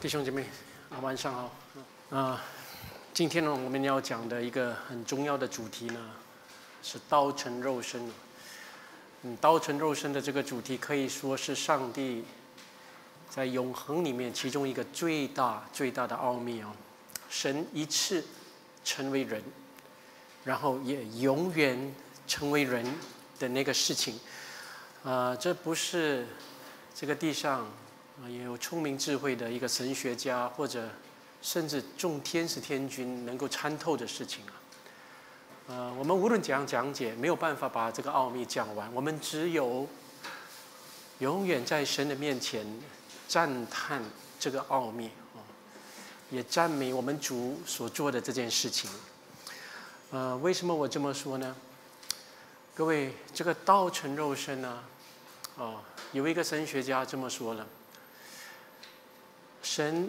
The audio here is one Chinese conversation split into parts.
弟兄姐妹，晚上好。今天呢，我们要讲的一个很重要的主题呢，是道成肉身。道成肉身的这个主题可以说是上帝在永恒里面其中一个最大的奥秘啊。神一次成为人，然后也永远成为人的那个事情，这不是这个地上也有聪明智慧的一个神学家或者甚至众天使天君能够参透的事情啊。我们无论怎样讲解，没有办法把这个奥秘讲完。我们只有永远在神的面前赞叹这个奥秘也赞美我们主所做的这件事情。为什么我这么说呢？各位，这个道成肉身呢，有一个神学家这么说了：神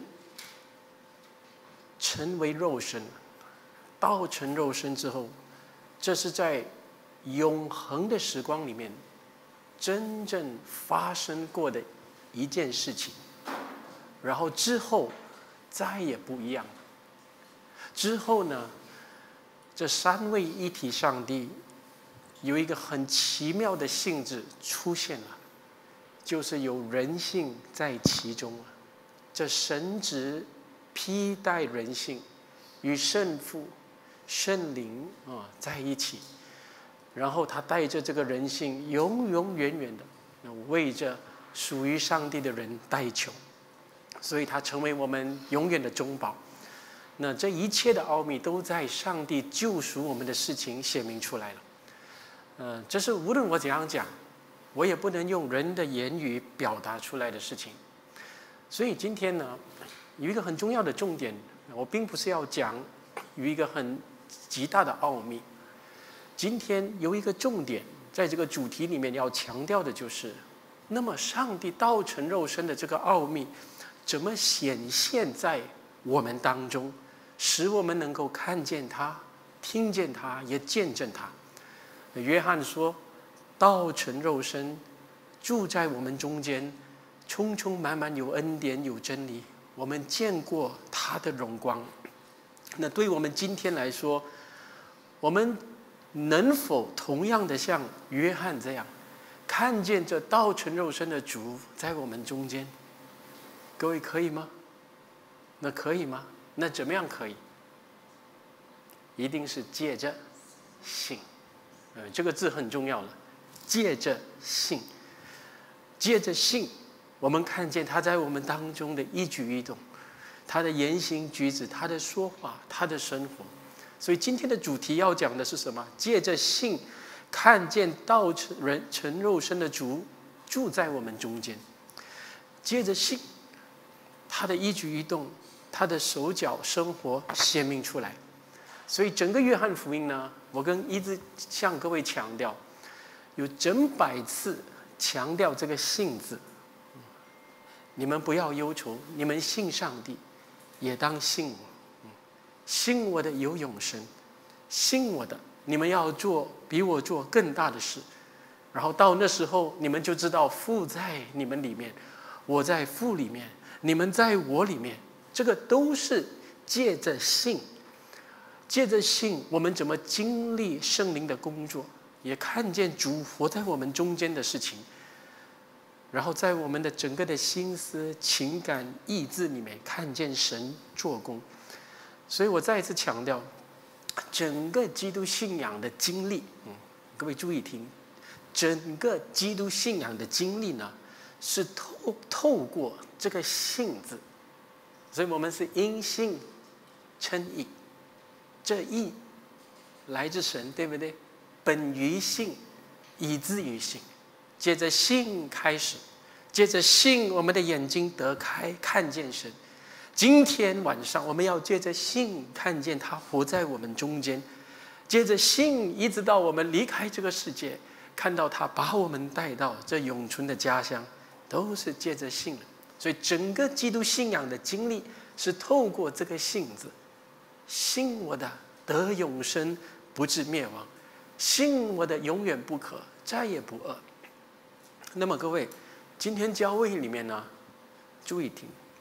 成为肉身，道成肉身之后，这是在永恒的时光里面真正发生过的一件事情，然后之后再也不一样了。之后呢，这三位一体上帝有一个很奇妙的性质出现了，就是有人性在其中。这神职披戴人性，与圣父、圣灵在一起，然后他带着这个人性，永永远远的为着属于上帝的人代求，所以他成为我们永远的中保。那这一切的奥秘都在上帝救赎我们的事情显明出来了。这是无论我怎样讲，我也不能用人的言语表达出来的事情。所以今天呢，有一个很重要的重点，我并不是要讲有一个很极大的奥秘。今天有一个重点，在这个主题里面要强调的就是，那么上帝道成肉身的这个奥秘，怎么显现在我们当中，使我们能够看见它、听见它，也见证它。约翰说，道成肉身，住在我们中间，充充满满有恩典有真理，我们见过他的荣光。那对我们今天来说，我们能否同样的像约翰这样，看见这道成肉身的主在我们中间？各位可以吗？那可以吗？那怎么样可以？一定是借着信。这个字很重要了，借着信。借着信，我们看见他在我们当中的一举一动，他的言行举止，他的说话，他的生活。所以今天的主题要讲的是什么？借着信看见道成肉身的主住在我们中间。借着信，他的一举一动，他的手脚生活显明出来。所以整个约翰福音呢，我一直向各位强调，有整100次强调这个信字。你们不要忧愁，你们信上帝，也当信我。信我的有永生，信我的，你们要做比我做更大的事。然后到那时候，你们就知道父在你们里面，我在父里面，你们在我里面。这个都是借着信。借着信，我们怎么经历圣灵的工作，也看见主活在我们中间的事情，然后在我们的整个的心思、情感、意志里面看见神做工。所以我再一次强调，整个基督信仰的经历，各位注意听，整个基督信仰的经历呢，是透过这个信字。所以我们是因信称义，这义来自神，对不对？本于信，以至于信。接着信开始，接着信，我们的眼睛得开，看见神。今天晚上我们要借着信看见他活在我们中间，接着信一直到我们离开这个世界，看到他把我们带到这永存的家乡，都是借着信的。所以整个基督信仰的经历是透过这个信字。信我的得永生，不至灭亡；信我的永远不可，再也不饿。那么各位，今天教会里面呢，注意听，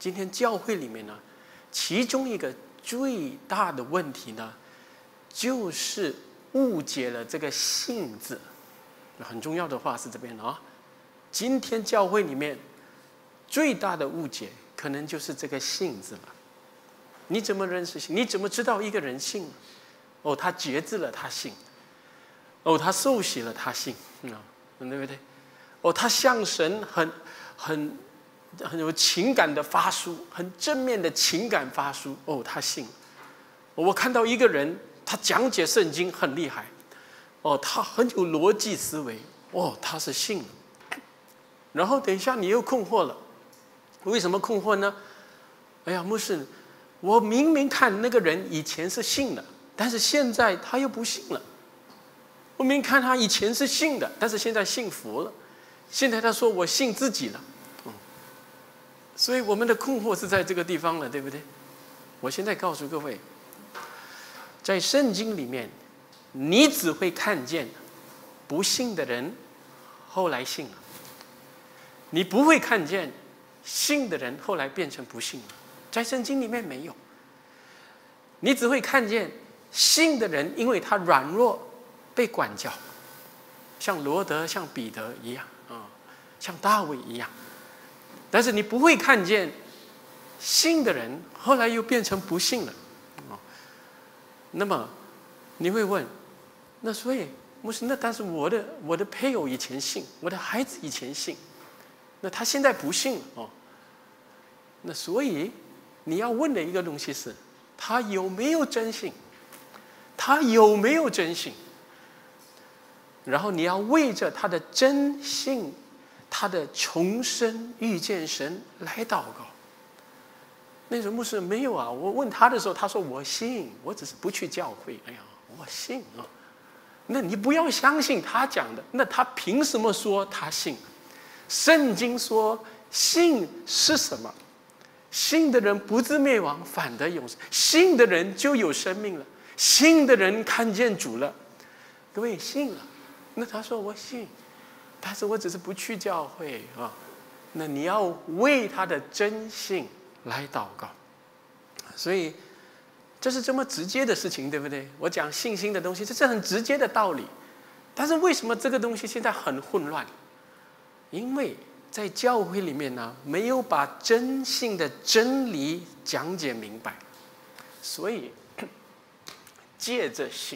今天教会里面呢，其中一个最大的问题呢，就是误解了这个信字。很重要的话是这边啊，今天教会里面最大的误解，可能就是这个信字了。你怎么认识信？你怎么知道一个人信？哦，他决志了，他信。哦，他受洗了，他信，对不对？哦，他向神很有情感的发出，很正面的情感发出。哦，他信。我看到一个人，他讲解圣经很厉害。哦，他很有逻辑思维。哦，他是信了。然后等一下你又困惑了，为什么困惑呢？哎呀，牧师，我明明看那个人以前是信的，但是现在他又不信了。我明明看他以前是信的，但是现在信服了。现在他说我信自己了。所以我们的困惑是在这个地方了，对不对？我现在告诉各位，在圣经里面，你只会看见不信的人后来信了，你不会看见信的人后来变成不信了。在圣经里面没有，你只会看见信的人因为他软弱被管教，像罗德、像彼得一样像大卫一样。但是你不会看见信的人后来又变成不信了。那么你会问，那所以牧师，那但是我的配偶以前信，我的孩子以前信，那他现在不信了那所以你要问的一个东西是，他有没有真信？他有没有真信？然后你要为着他的真信，他的重生遇见神来祷告。那时候牧师没有啊，我问他的时候，他说我信，我只是不去教会。哎呀，我信那你不要相信他讲的，那他凭什么说他信？圣经说信是什么？信的人不至灭亡，反得永生。信的人就有生命了，信的人看见主了。各位信了，那他说我信，但是我只是不去教会那你要为他的真信来祷告。所以这是这么直接的事情，对不对？我讲信心的东西，这是很直接的道理。但是为什么这个东西现在很混乱？因为在教会里面呢，没有把真信的真理讲解明白，所以借着信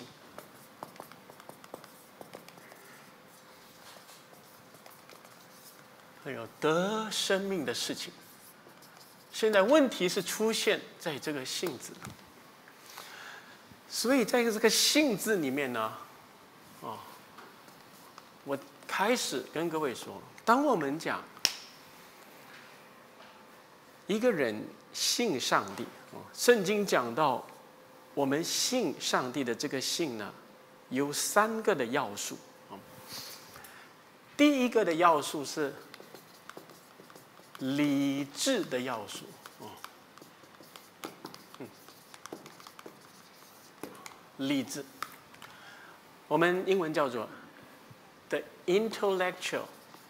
会有得生命的事情。现在问题是出现在这个信字，所以在这个信字里面呢，我开始跟各位说，当我们讲一个人信上帝，圣经讲到我们信上帝的这个信呢，有3个的要素。第一个的要素是理智的要素。理智，我们英文叫做 the intellectual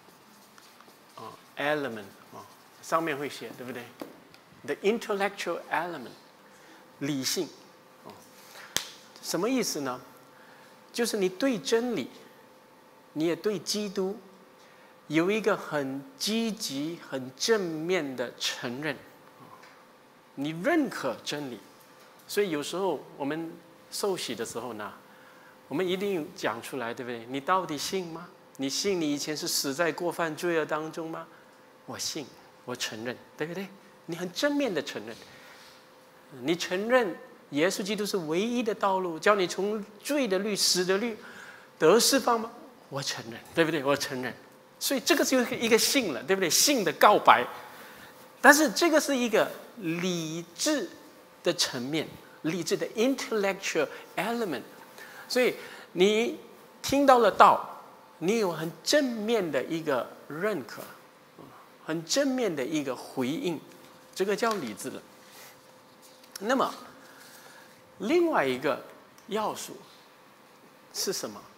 element 上面会写，对不对 ？the intellectual element 理性什么意思呢？就是你对真理，你也对基督有一个很积极、很正面的承认，你认可真理。所以有时候我们受洗的时候呢，我们一定讲出来，对不对？你到底信吗？你信你以前是死在过犯罪恶当中吗？我信，我承认，对不对？你很正面的承认，你承认耶稣基督是唯一的道路，叫你从罪的律、死的律得释放吗？我承认，对不对？我承认。所以这个就是一个信了，对不对？信的告白。但是这个是一个理智的层面，理智的 intellectual element。所以你听到了道，你有很正面的一个认可，很正面的一个回应，这个叫理智了。那么另外一个要素是什么？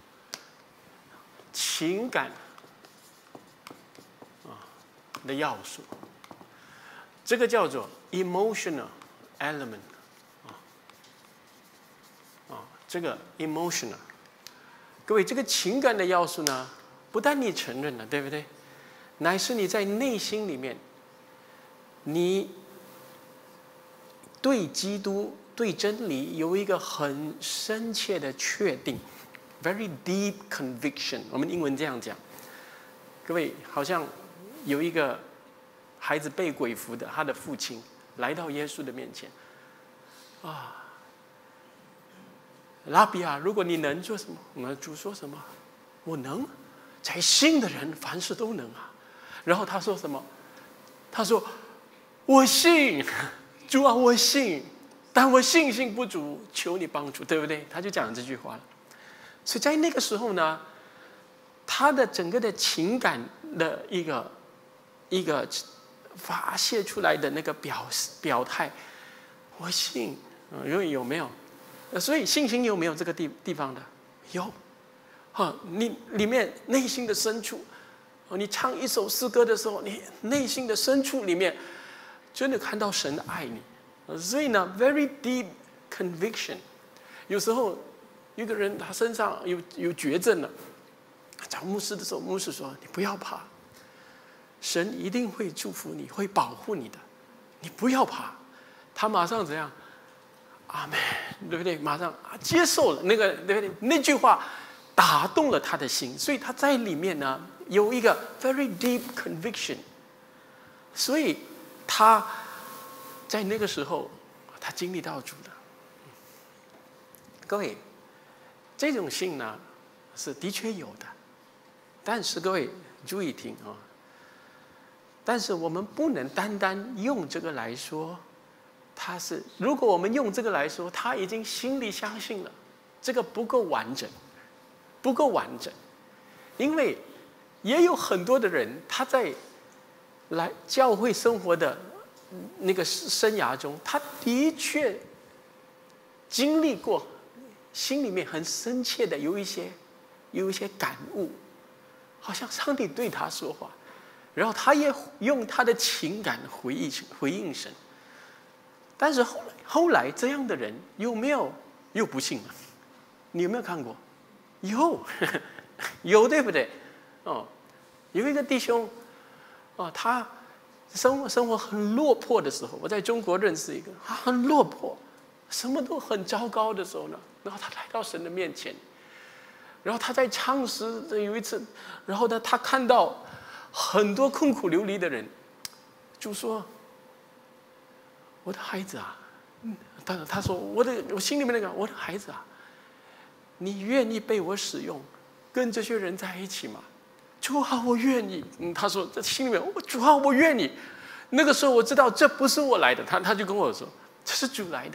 情感的要素。 这个叫做 emotional element 这个 emotional， 各位，这个情感的要素呢，不但你承认了，对不对？乃是你在内心里面，你对基督、对真理有一个很深切的确定 ，very deep conviction。我们英文这样讲，各位，好像有一个孩子被鬼附的，他的父亲来到耶稣的面前，拉比啊，如果你能做什么？我们主说什么？我能，在信的人凡事都能啊。然后他说什么？他说：“我信，主啊，我信，但我信心不足，求你帮助，对不对？”他就讲这句话了。所以在那个时候呢，他的整个的情感的一个发泄出来的那个表态，我信，有没有？所以信心有没有这个地方的？有，你里面内心的深处，你唱一首诗歌的时候，你内心的深处里面真的看到神的爱你，所以呢 ，very deep conviction。有时候一个人他身上有绝症了，找牧师的时候，牧师说：“你不要怕，神一定会祝福你，会保护你的，你不要怕。”他马上怎样？阿们，对不对？马上接受了那个，对不对？那句话打动了他的心，所以他在里面呢有一个 very deep conviction。所以他在那个时候，他经历到主的。各位，这种信呢是的确有的，但是各位注意听啊，但是我们不能单单用这个来说。如果我们用这个来说，他已经心里相信了，这个不够完整，不够完整，因为也有很多的人，他在来教会生活的那个生涯中，他的确经历过，心里面很深切的有一些感悟，好像上帝对他说话，然后他也用他的情感回应神。但是后来这样的人有没有又不信了？你有没有看过？有对不对？有一个弟兄，他生活很落魄的时候，我在中国认识一个，他很落魄，什么都很糟糕的时候呢，然后他来到神的面前，然后他在唱诗，有一次，然后呢，他看到很多困苦流离的人，就说。我的孩子啊，他说我心里面那个我的孩子啊，你愿意被我使用，跟这些人在一起吗？主啊，我愿意。他说这心里面，主啊，我愿意。那个时候我知道这不是我来的，他就跟我说这是主来的。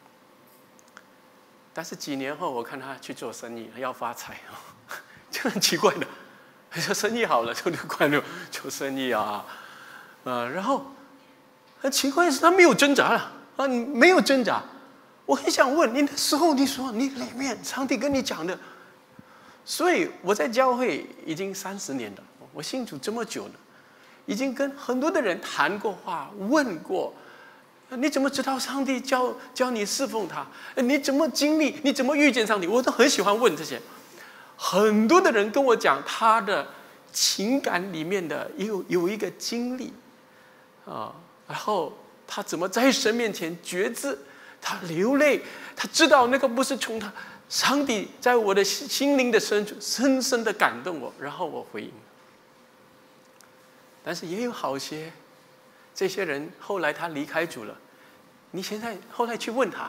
但是几年后，我看他去做生意，要发财就很奇怪的，说生意好了就快乐做生意啊，然后。很奇怪的是，他没有挣扎了没有挣扎。我很想问你，那时候你说你里面上帝跟你讲的，所以我在教会已经30年了，我信主这么久了，已经跟很多的人谈过话，问过，你怎么知道上帝教你侍奉他？你怎么经历？你怎么遇见上帝？我都很喜欢问这些。很多的人跟我讲他的情感里面的有一个经历然后他怎么在神面前决志，他流泪，他知道那个不是从他，上帝在我的心灵的深处深深的感动我，然后我回应。但是也有好些这些人后来他离开主了，你现在后来去问他，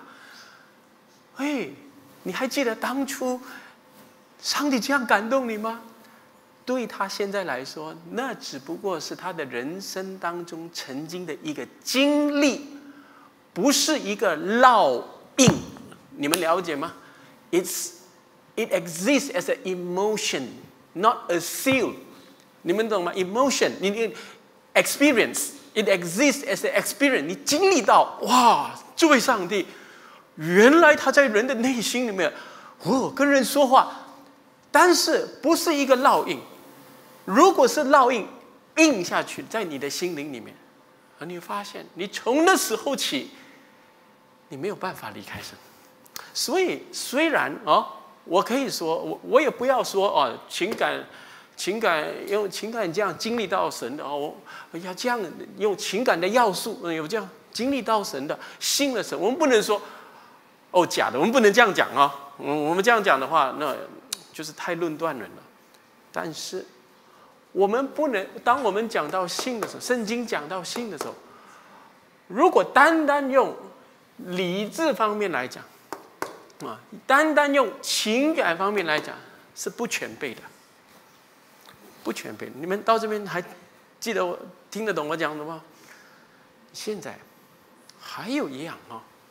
你还记得当初上帝这样感动你吗？对他现在来说，那只不过是他的人生当中曾经的一个经历，不是一个烙印。你们了解吗？ It exists as an emotion, not a seal. 你们懂吗？ Emotion, 你 experience, it exists as an experience. 你经历到，哇，这位上帝，原来他在人的内心里面，跟人说话，但是不是一个烙印。如果是烙印印下去在你的心灵里面， 而你发现，你从那时候起，你没有办法离开神。所以虽然我可以说，我也不要说情感用情感这样经历到神的我要这样用情感的要素有这样经历到神的，信了神。我们不能说假的，我们不能这样讲我们这样讲的话，那就是太论断人了。但是我们不能，当我们讲到信的时候，圣经讲到信的时候，如果单单用理智方面来讲单单用情感方面来讲，是不全备的，不全备。你们到这边还记得我听得懂我讲的吗？现在还有一样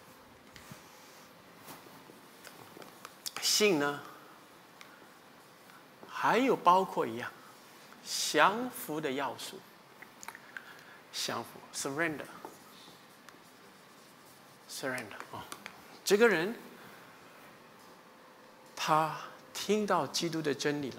信呢，还有包括一样降服的要素。降服 ，surrender， 这个人他听到基督的真理了，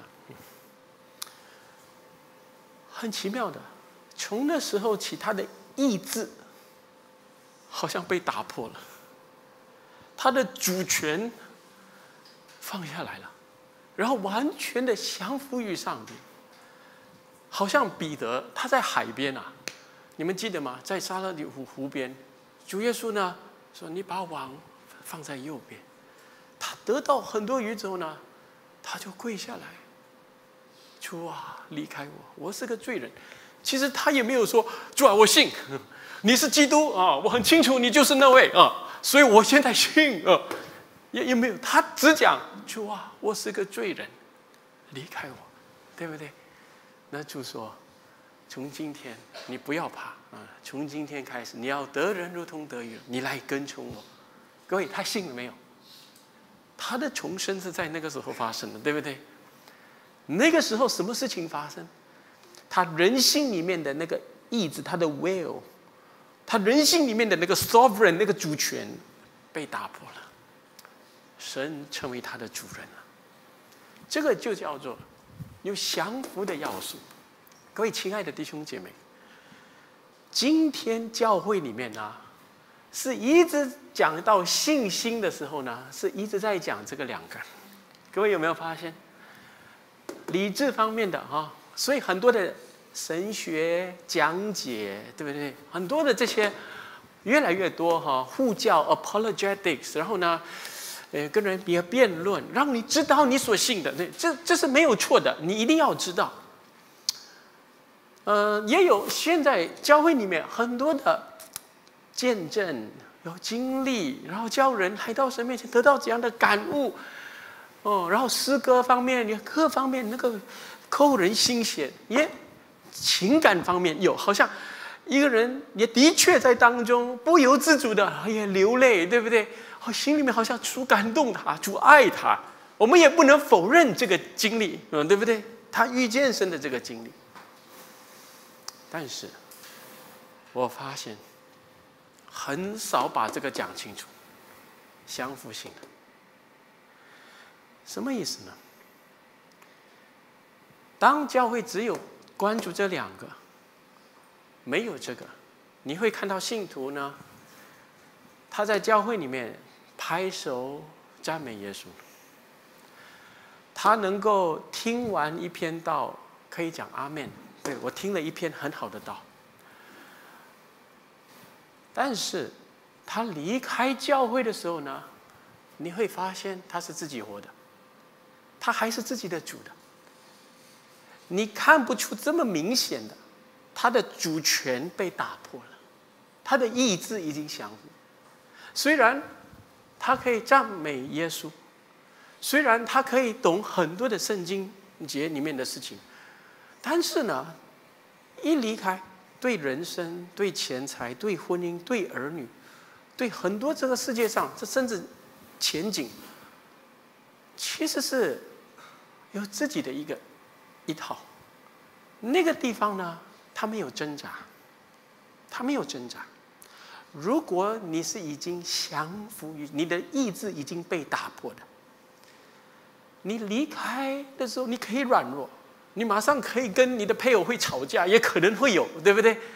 很奇妙的，从那时候起，他的意志好像被打破了，他的主权放下来了，然后完全的降服于上帝。好像彼得他在海边你们记得吗？在撒勒底湖边，主耶稣呢说：“你把网放在右边。”他得到很多鱼之后呢，他就跪下来：“主啊，离开我，我是个罪人。”其实他也没有说：“主啊，我信你是基督我很清楚你就是那位所以我现在信也没有。他只讲：“主啊，我是个罪人，离开我，对不对？”那主说：“从今天你不要怕从今天开始，你要得人如同得鱼，你来跟从我。”各位，他信了没有？他的重生是在那个时候发生的，对不对？那个时候什么事情发生？他人性里面的那个意志，他的 will， 他人性里面的那个 sovereign 那个主权被打破了，神成为他的主人了。这个就叫做有降服的要素。各位亲爱的弟兄姐妹，今天教会里面是一直讲到信心的时候呢，是一直在讲这个两个。各位有没有发现？理智方面的所以很多的神学讲解，对不对？很多的这些越来越多护教 apologetics， 然后呢，跟人辩论，让你知道你所信的，这是没有错的，你一定要知道。也有现在教会里面很多的见证，有经历，然后教人来到神面前得到这样的感悟，然后诗歌方面也各方面那个扣人心弦，也情感方面有，好像一个人也的确在当中不由自主的也流泪，对不对？心里面好像主感动他，主爱他，我们也不能否认这个经历，对不对？他遇见神的这个经历。但是我发现很少把这个讲清楚，降服性的什么意思呢？当教会只有关注这两个，没有这个，你会看到信徒呢，他在教会里面拍手赞美耶稣，他能够听完一篇道可以讲阿们，对，我听了一篇很好的道。但是他离开教会的时候呢，你会发现他是自己活的，他还是自己的主的。你看不出这么明显的，他的主权被打破了，他的意志已经降服。虽然他可以赞美耶稣，虽然他可以懂很多的圣经节里面的事情，但是呢，一离开，对人生、对钱财、对婚姻、对儿女、对很多这个世界上，这甚至前景，其实是有自己的一套。那个地方呢，他没有挣扎，他没有挣扎。如果你是已经降服于，你的意志已经被打破的，你离开的时候，你可以软弱，你马上可以跟你的配偶会吵架，也可能会有，对不对？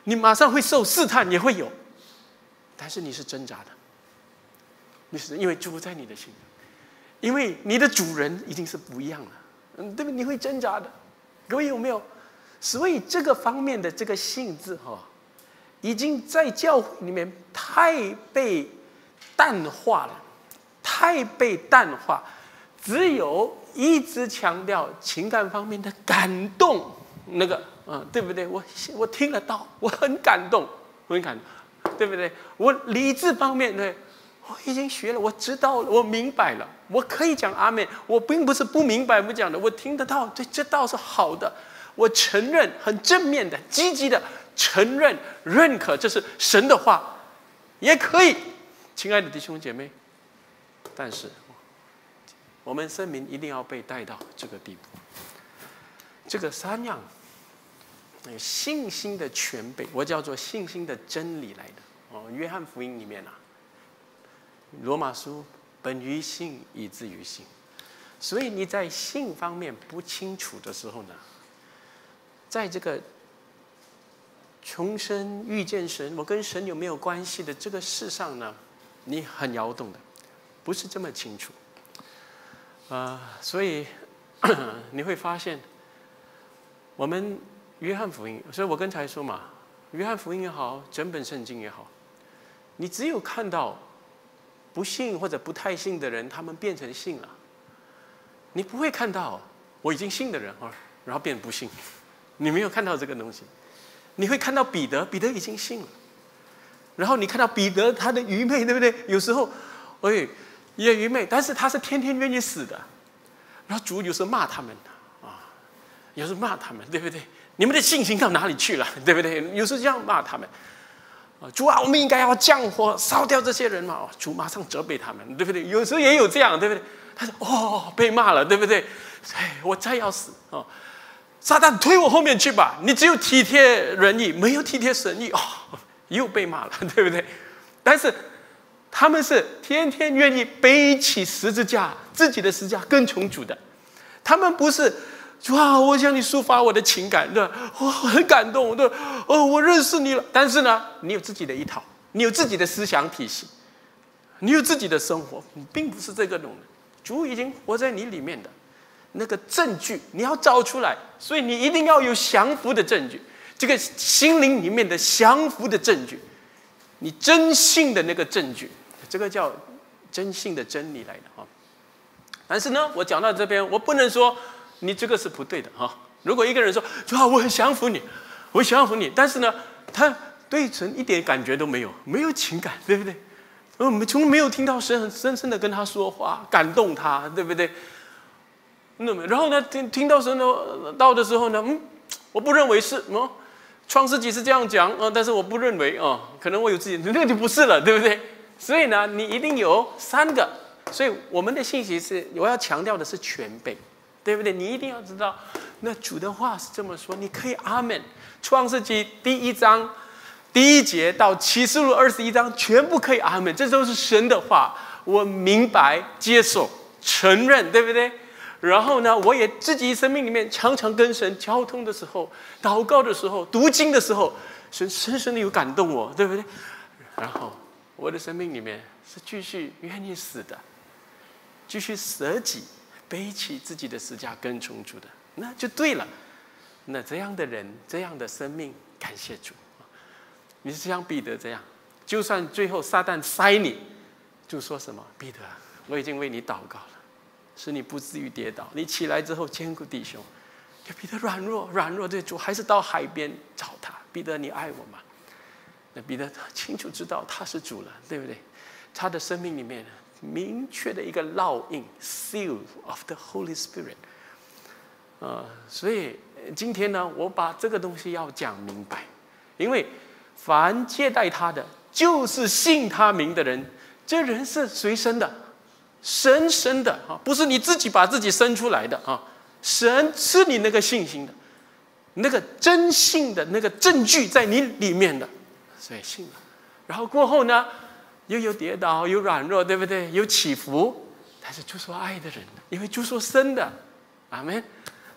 你马上会受试探，也会有，但是你是挣扎的，你是因为主在你的心里，因为你的主人已经是不一样了，对不对？你会挣扎的，各位有没有？所以这个方面的这个性质已经在教会里面太被淡化了，太被淡化，只有一直强调情感方面的感动，那个对不对？我听得到，我很感动，我很感动，对不对？我理智方面呢，我已经学了，我知道了，我明白了，我可以讲阿们。我并不是不明白不讲的，我听得到，对，这倒是好的。我承认，很正面的、积极的承认、认可，这是神的话，也可以，亲爱的弟兄姐妹。但是，我们生命一定要被带到这个地步。这个3样，信心的全备，我叫做信心的真理来的。约翰福音里面罗马书本于信，以至于信。所以你在信方面不清楚的时候呢，在这个重生遇见神，我跟神有没有关系的这个事上呢，你很摇动的，不是这么清楚。所以你会发现，我们约翰福音，所以我刚才说嘛，约翰福音也好，整本圣经也好，你只有看到不信或者不太信的人，他们变成信了，你不会看到我已经信的人然后变不信。你没有看到这个东西，你会看到彼得已经信了，然后你看到彼得他的愚昧，对不对？有时候，也愚昧，但是他是天天愿意死的。然后主有时候骂他们有时候骂他们，对不对？你们的信心到哪里去了，对不对？有时候这样骂他们。主啊，我们应该要降火烧掉这些人嘛。主马上责备他们，对不对？有时候也有这样，对不对？他说被骂了，对不对？我再要死撒旦推我后面去吧！你只有体贴人意，没有体贴神意又被骂了，对不对？但是他们是天天愿意背起十字架，自己的十字架跟从主的。他们不是主啊，我向你抒发我的情感，对吧？我很感动，对，我认识你了。但是呢，你有自己的一套，你有自己的思想体系，你有自己的生活，你并不是这个种。主已经活在你里面的。那个证据你要找出来，所以你一定要有降服的证据，这个心灵里面的降服的证据，你真信的那个证据，这个叫真信的真理来的但是呢，我讲到这边，我不能说你这个是不对的如果一个人说主啊，我很降服你，我降服你，但是呢，他对神一点感觉都没有，没有情感，对不对？我们从没有听到神很深深的跟他说话，感动他，对不对？然后呢，听到神的道的时候呢，我不认为是创世纪是这样讲但是我不认为可能我有自己，那就不是了，对不对？所以呢，你一定有3个。所以我们的信息是，我要强调的是全备，对不对？你一定要知道，那主的话是这么说，你可以阿们。创世纪第1章第1节到启示录21章，全部可以阿们，这都是神的话，我明白、接受、承认，对不对？然后呢，我也自己生命里面常常跟神交通的时候，祷告的时候，读经的时候，神深深的有感动我，对不对？然后我的生命里面是继续愿意死的，继续舍己，背起自己的十字架跟从主的，那就对了。那这样的人，这样的生命，感谢主。你是像彼得这样，就算最后撒旦塞你，就说什么？彼得，我已经为你祷告了，使你不至于跌倒。你起来之后兼顾弟兄。彼得软弱，对主还是到海边找他。彼得，你爱我吗？那彼得清楚知道他是主了，对不对？他的生命里面明确的一个烙印 ，seal of the Holy Spirit。所以今天呢，我把这个东西要讲明白，因为凡接待他的，就是信他名的人。这人是谁生的？神生的不是你自己把自己生出来的神是你那个信心的，那个真信的那个证据在你里面的，所以信了。然后过后呢，又有跌倒，有软弱，对不对？有起伏，但是就说爱的人，因为就说生的，阿们。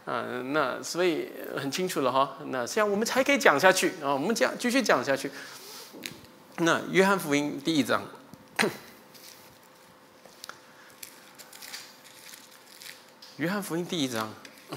那所以很清楚了哈。那这样我们才可以讲下去啊，我们继续讲下去。那约翰福音第1章，约翰福音第1章，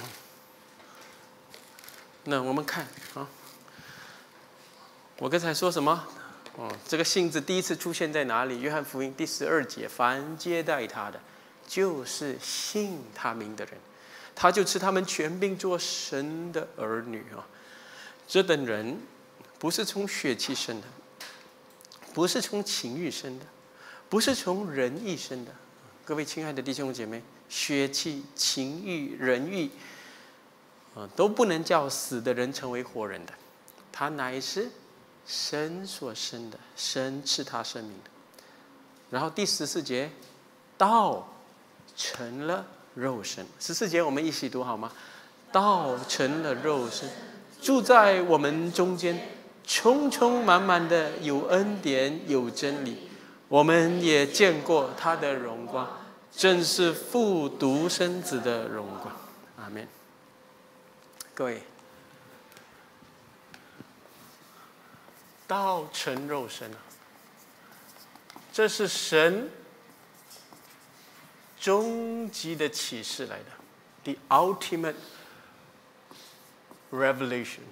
那我们看啊，我刚才说什么？这个信字第一次出现在哪里？约翰福音第12节，凡接待他的，就是信他名的人，他就赐他们权柄做神的儿女啊。这等人不是从血气生的，不是从情欲生的，不是从人意生的。各位亲爱的弟兄姐妹，血气、情欲、人欲，都不能叫死的人成为活人的。他乃是神所生的，神赐他生命的。然后第14节，道成了肉身。14节我们一起读好吗？道成了肉身，住在我们中间，充充满满的有恩典有真理。我们也见过他的荣光，正是父独生子的荣光。阿们。各位，道成肉身，这是神终极的启示来的 ，the ultimate revelation。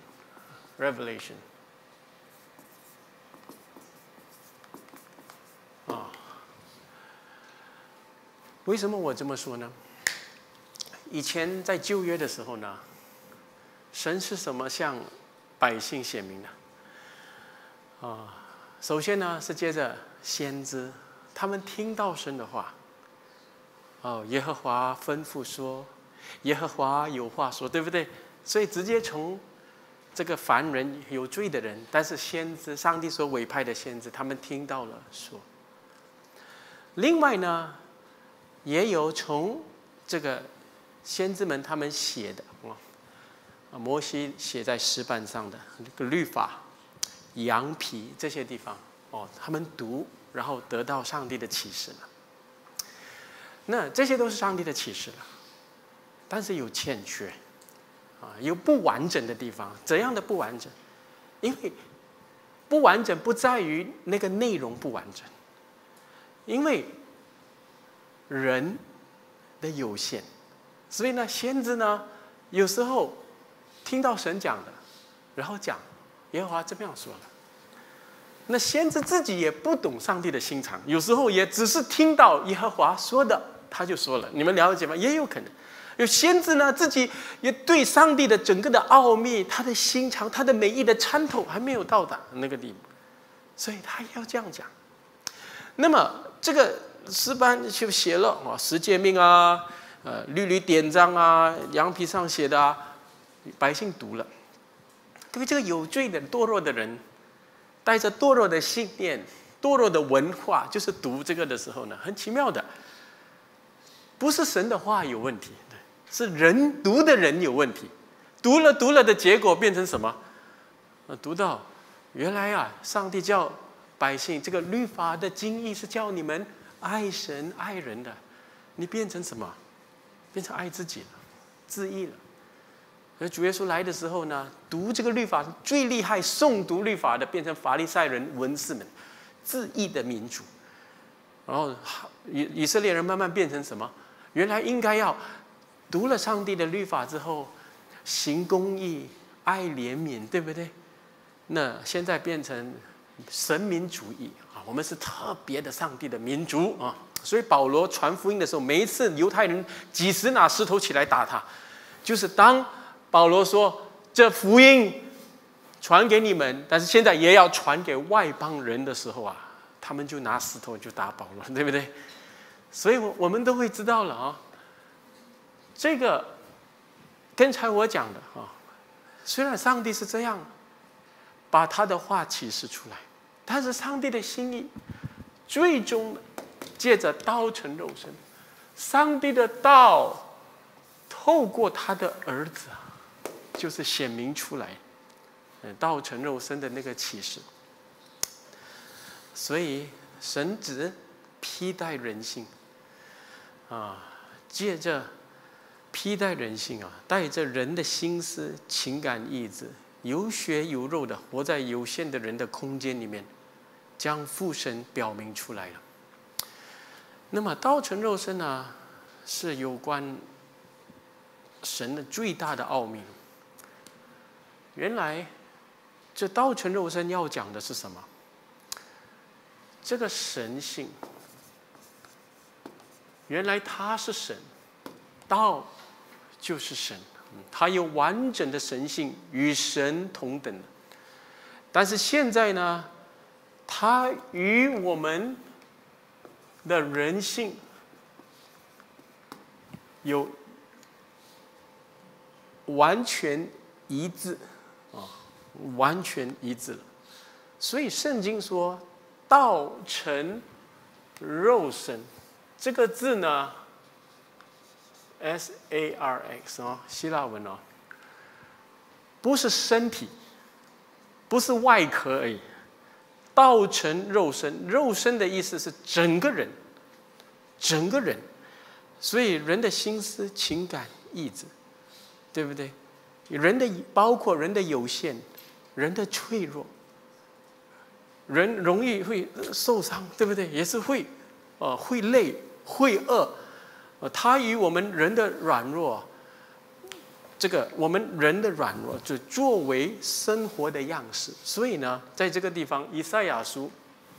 为什么我这么说呢？以前在旧约的时候呢，神是什么向百姓显明的？首先呢是借着先知，他们听到神的话。耶和华吩咐说，耶和华有话说，对不对？所以直接从这个凡人有罪的人，但是先知，上帝所委派的先知，他们听到了说。另外呢，也有从这个先知们他们写的摩西写在石板上的这个律法、羊皮这些地方他们读，然后得到上帝的启示了。那这些都是上帝的启示了，但是有欠缺有不完整的地方。怎样的不完整？因为不完整不在于那个内容不完整，因为人的有限，所以呢，先知呢有时候听到神讲的，然后讲耶和华这么样说了。那先知自己也不懂上帝的心肠，有时候也只是听到耶和华说的，他就说了。你们了解吗？也有可能有先知呢，自己也对上帝的整个的奥秘、他的心肠、他的美意的参透还没有到达那个地步，所以他要这样讲。那么这个诗班就写了十诫命啊，律例典章啊，羊皮上写的百姓读了。各位，这个有罪的堕落的人，带着堕落的信念、堕落的文化，就是读这个的时候呢，很奇妙的，不是神的话有问题，是人读的人有问题。读了的结果变成什么？读到原来上帝叫百姓，这个律法的精义是叫你们爱神爱人的，你变成什么？变成爱自己了，自义了。而主耶稣来的时候呢，读这个律法最厉害，诵读律法的变成法利赛人、文士们，自义的民主。然后以色列人慢慢变成什么？原来应该要读了上帝的律法之后，行公义、爱怜悯，对不对？那现在变成神民主义我们是特别的上帝的民族所以保罗传福音的时候，每一次犹太人几时拿石头起来打他，就是当保罗说这福音传给你们，但是现在也要传给外邦人的时候他们就拿石头就打保罗，对不对？所以我们都会知道了这个刚才我讲的虽然上帝是这样把他的话启示出来，但是上帝的心意最终借着道成肉身，上帝的道透过他的儿子就是显明出来道成肉身的那个启示。所以神只披戴人性借着披戴人性啊，带着人的心思、情感、意志，有血有肉的活在有限的人的空间里面，将父神表明出来了。那么道成肉身呢，是有关神的最大的奥秘。原来这道成肉身要讲的是什么？这个神性，原来他是神，道就是神，他有完整的神性，与神同等的。但是现在呢，他与我们的人性有完全一致啊，完全一致了。所以圣经说道成肉身，这个字呢 ，sarx 哦，希腊文哦，不是身体，不是外壳而已。道成肉身，肉身的意思是整个人，整个人。所以人的心思、情感、意志，对不对？人的包括人的有限，人的脆弱，人容易会受伤，对不对？也是会，会累，会饿，他与我们人的软弱，这个我们人的软弱就作为生活的样式。所以呢，在这个地方，以赛亚书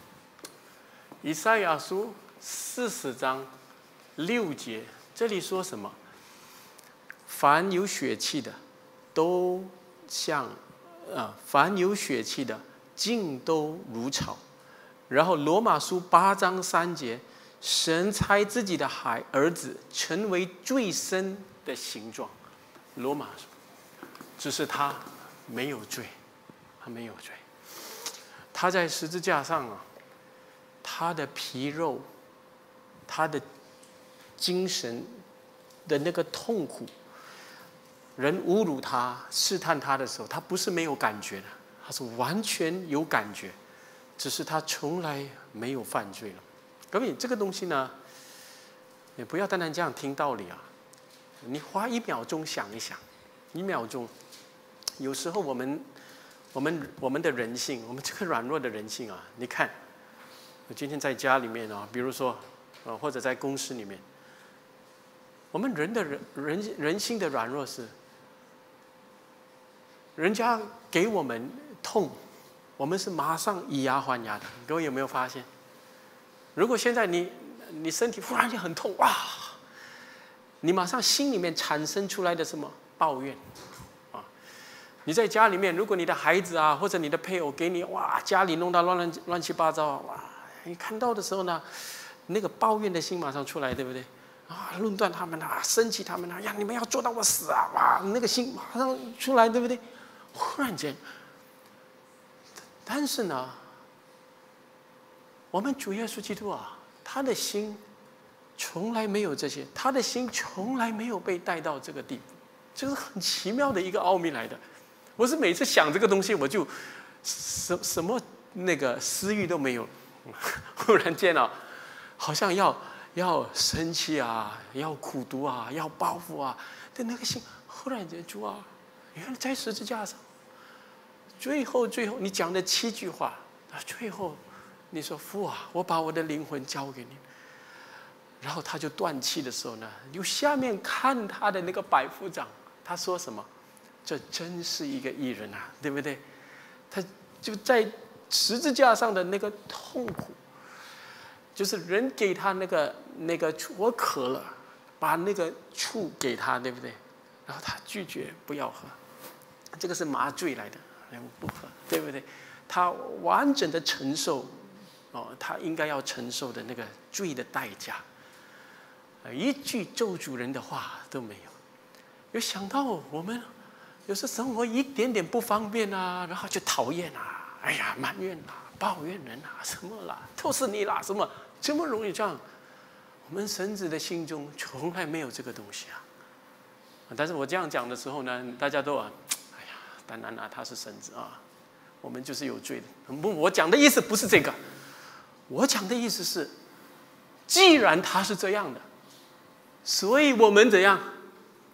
40章6节，这里说什么？凡有血气的，都像凡有血气的，尽都如草。然后罗马书8章3节，神差自己的儿子成为最深的形状。罗马书，只是他没有罪，他没有罪。他在十字架上啊，他的皮肉，他的精神的那个痛苦，人侮辱他、试探他的时候，他不是没有感觉的，他是完全有感觉，只是他从来没有犯罪了。各位，这个东西呢，也不要单单这样听道理啊。你花1秒钟想一想，1秒钟，有时候我们的人性，我们这个软弱的人性啊，你看，我今天在家里面啊，比如说，或者在公司里面，我们人的人性的软弱是，人家给我们痛，我们是马上以牙还牙的。各位有没有发现？如果现在你身体忽然间很痛，哇！你马上心里面产生出来的什么抱怨啊？你在家里面，如果你的孩子啊，或者你的配偶给你哇，家里弄到乱七八糟，哇，你看到的时候呢，那个抱怨的心马上出来，对不对？啊，论断他们啊，生气他们啊，呀，你们要做到我死啊，哇，那个心马上出来，对不对？忽然间，但是呢，我们主耶稣基督啊，他的心从来没有这些，他的心从来没有被带到这个地步，这是很奇妙的一个奥秘来的。我是每次想这个东西，我就什么那个私欲都没有，忽然间啊，好像要生气啊，要苦毒啊，要报复啊的那个心，忽然间主啊，原来在十字架上，最后你讲的7句话，最后你说父啊，我把我的灵魂交给你。然后他就断气的时候呢，由下面看他的那个百夫长，他说什么？这真是一个义人啊，对不对？他就在十字架上的那个痛苦，就是人给他那个我渴了，把那个醋给他，对不对？然后他拒绝不要喝，这个是麻醉来的，不喝，对不对？他完整的承受他应该要承受的那个罪的代价。一句咒诅人的话都没有。有想到我们有时生活一点点不方便啊，然后就讨厌啊，哎呀埋怨啊，抱怨人啊，什么啦，都是你啦，什么这么容易这样？我们神子的心中从来没有这个东西啊。但是我这样讲的时候呢，大家都哎呀，当然啦，他是神子啊，我们就是有罪的。不，我讲的意思不是这个，我讲的意思是，既然他是这样的。所以我们怎样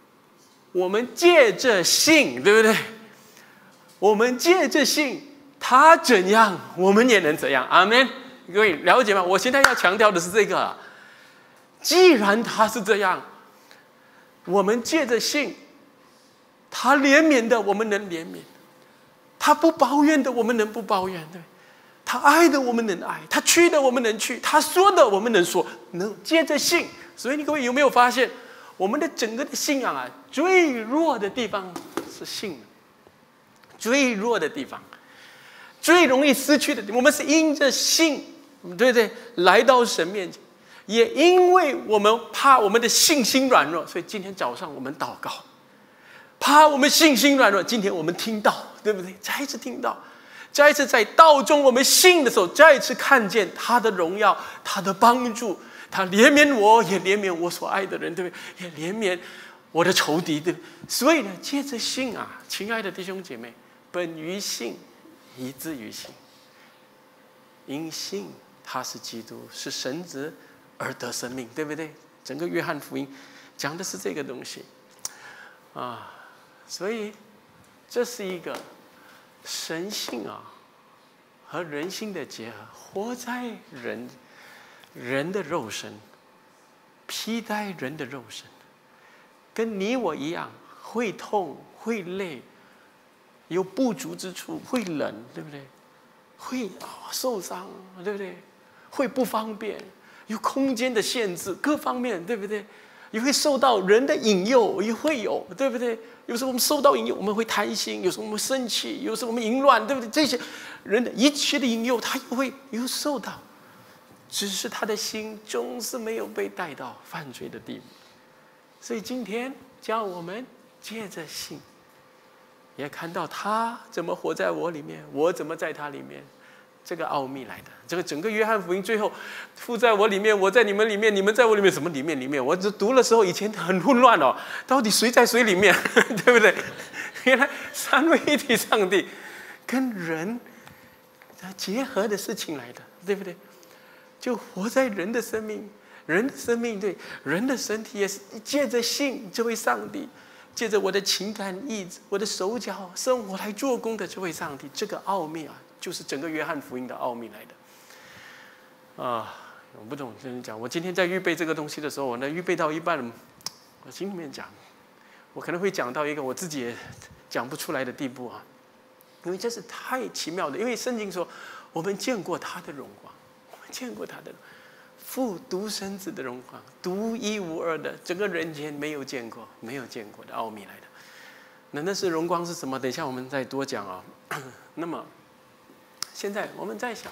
我们借着信，对不对？我们借着信，他怎样，我们也能怎样。阿们。各位了解吗？我现在要强调的是这个啊。既然他是这样，我们借着信，他怜悯的，我们能怜悯；他不抱怨的，我们能不抱怨，对？他爱的，我们能爱；他去的，我们能去；他说的，我们能说。能借着信，所以你各位有没有发现，我们的整个的信仰啊，最弱的地方是信，最弱的地方，最容易失去的地方，我们是因着信，对不对？来到神面前，也因为我们怕我们的信心软弱，所以今天早上我们祷告。怕我们信心软弱，今天我们听到，对不对？再一次听到，再一次在道中我们信的时候，再一次看见他的荣耀，他的帮助，他怜悯我，也怜悯我所爱的人，对不对？也怜悯我的仇敌，对不对？所以呢，借着信啊，亲爱的弟兄姐妹，本于信，以至于信。因信他是基督，是神子而得生命，对不对？整个约翰福音讲的是这个东西啊。所以，这是一个神性啊和人性的结合，活在人的肉身，披戴人的肉身，跟你我一样，会痛、会累，有不足之处，会冷，对不对？会受伤，对不对？会不方便，有空间的限制，各方面，对不对？也会受到人的引诱，也会有，对不对？有时候我们受到引诱，我们会贪心；有时候我们生气；有时候我们淫乱，对不对？这些人的一切的引诱，他也会有受到，只是他的心总是没有被带到犯罪的地步。所以今天叫我们借着信，也看到他怎么活在我里面，我怎么在他里面。这个奥秘来的，这个整个约翰福音最后，父在我里面，我在你们里面，你们在我里面，什么里面？我这读的时候以前很混乱哦，到底谁在谁里面，对不对？原来三位一体上帝跟人结合的事情来的，对不对？就活在人的生命，人的生命对人的身体也是借着信这位上帝，借着我的情感意志、我的手脚生活来做工的这位上帝，这个奥秘啊。就是整个约翰福音的奥秘来的我不懂真讲。我今天在预备这个东西的时候，我呢预备到一半，我心里面讲，我可能会讲到一个我自己也讲不出来的地步啊，因为这是太奇妙的。因为圣经说，我们见过他的荣光，我们见过他的父独生子的荣光，独一无二的，整个人间没有见过的奥秘来的。那是荣光是什么？等一下我们再多讲啊。那么。现在我们在想，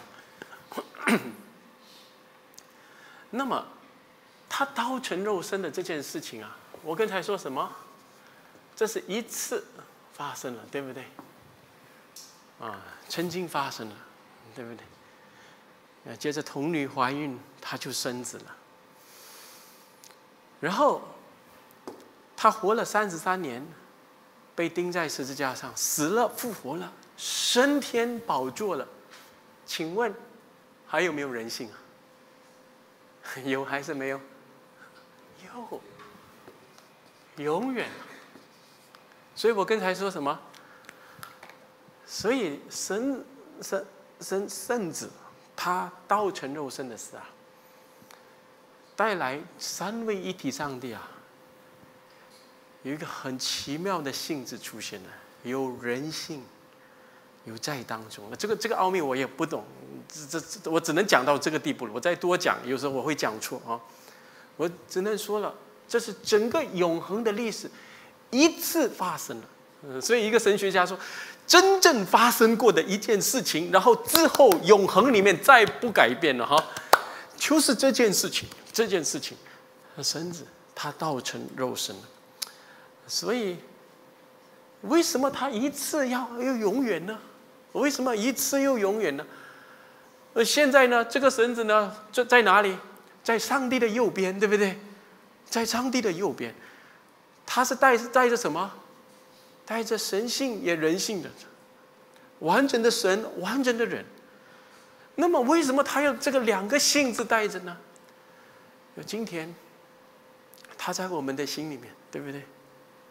那么他道成肉身的这件事情啊，我刚才说什么？这是一次发生了，对不对？曾经发生了，对不对？接着童女怀孕，他就生子了。然后他活了33年，被钉在十字架上，死了，复活了。升天宝座了，请问还有没有人性啊？有还是没有？有，永远。所以我刚才说什么？所以圣子他道成肉身的事啊，带来三位一体上帝啊，有一个很奇妙的性质出现了，有人性。有在当中，这个奥秘我也不懂，我只能讲到这个地步了。我再多讲，有时候我会讲错啊。我只能说了，这是整个永恒的历史一次发生了。所以一个神学家说，真正发生过的一件事情，然后之后永恒里面再不改变了哈，就是这件事情，神子他道成肉身了。所以为什么他一次要永远呢？为什么一次又永远呢？现在呢，这个绳子呢，在哪里？在上帝的右边，对不对？在上帝的右边，他是带着什么？带着神性也人性的，完整的神，完整的人。那么为什么他有这个两个性质带着呢？今天他在我们的心里面，对不对？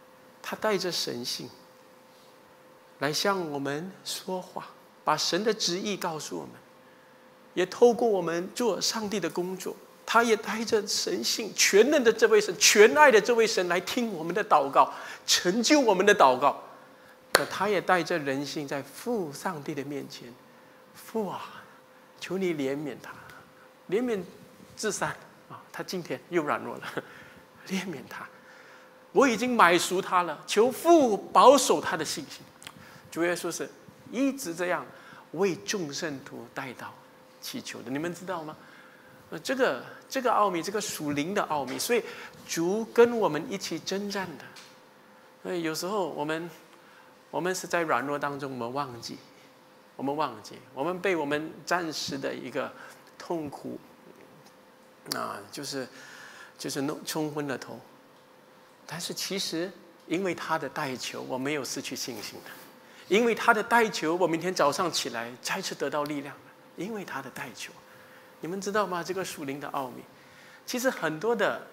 他带着神性来向我们说话，把神的旨意告诉我们，也透过我们做上帝的工作。他也带着神性全能的这位神，全爱的这位神来听我们的祷告，成就我们的祷告。他也带着人性在父上帝的面前，父啊，求你怜悯他，怜悯至善啊，他今天又软弱了，怜悯他，我已经买赎他了，求父保守他的信心。主耶稣是一直这样为众圣徒代祷祈求的，你们知道吗？这个奥秘，这个属灵的奥秘，所以主跟我们一起征战的。所以有时候我们是在软弱当中，我们忘记，我们被我们暂时的一个痛苦就是冲昏了头。但是其实因为他的代求，我没有失去信心的；因为他的代求，我明天早上起来再次得到力量了。因为他的代求。你们知道吗？这个属灵的奥秘，其实很多的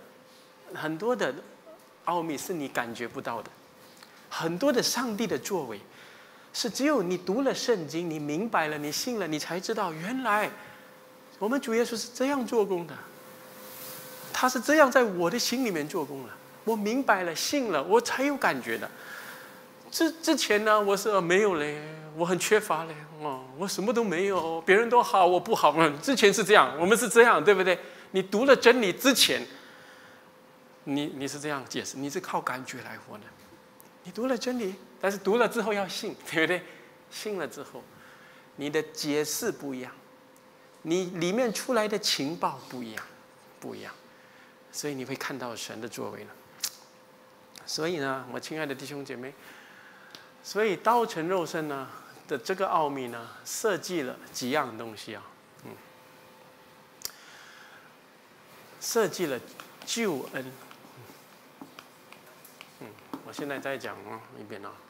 奥秘是你感觉不到的，很多的上帝的作为，是只有你读了圣经，你明白了，你信了，你才知道，原来我们主耶稣是这样做工的，他是这样在我的心里面做工了。我明白了，信了，我才有感觉的。之前呢，我是没有嘞，我很缺乏嘞，我什么都没有，别人都好，我不好。之前是这样，我们是这样，对不对？你读了真理之前，你是这样解释，你是靠感觉来活的。你读了真理，但是读了之后要信，对不对？信了之后，你的解释不一样，你里面出来的情报不一样，所以你会看到神的作为了。所以呢，我亲爱的弟兄姐妹，所以道成肉身呢的这个奥秘呢，设计了几样东西啊，设计了救恩。我现在在讲一遍啊，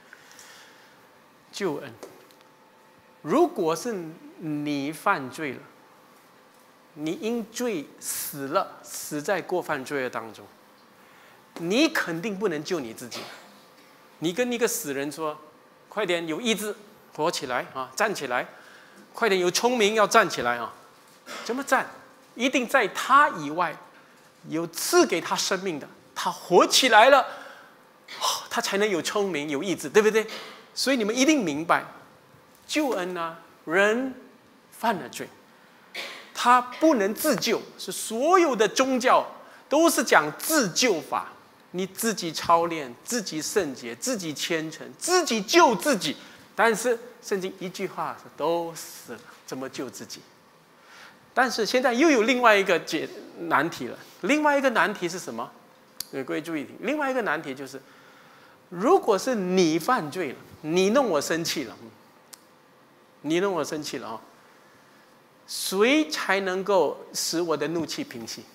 救恩。如果是你犯罪了，你因罪死了，死在过犯罪恶当中，你肯定不能救你自己。你跟一个死人说，快点有意志活起来啊，站起来，快点有聪明要站起来啊，怎么站？一定在他以外有赐给他生命的，他活起来了，他才能有聪明有意志，对不对？所以你们一定明白，救恩呢，人犯了罪，他不能自救，是所有的宗教都是讲自救法。你自己操练，自己圣洁，自己虔诚，自己救自己。但是圣经一句话是都死了，怎么救自己？但是现在又有另外一个难题了。另外一个难题是什么？各位注意听，另外一个难题就是，如果是你犯罪了，你弄我生气了，谁才能够使我的怒气平息？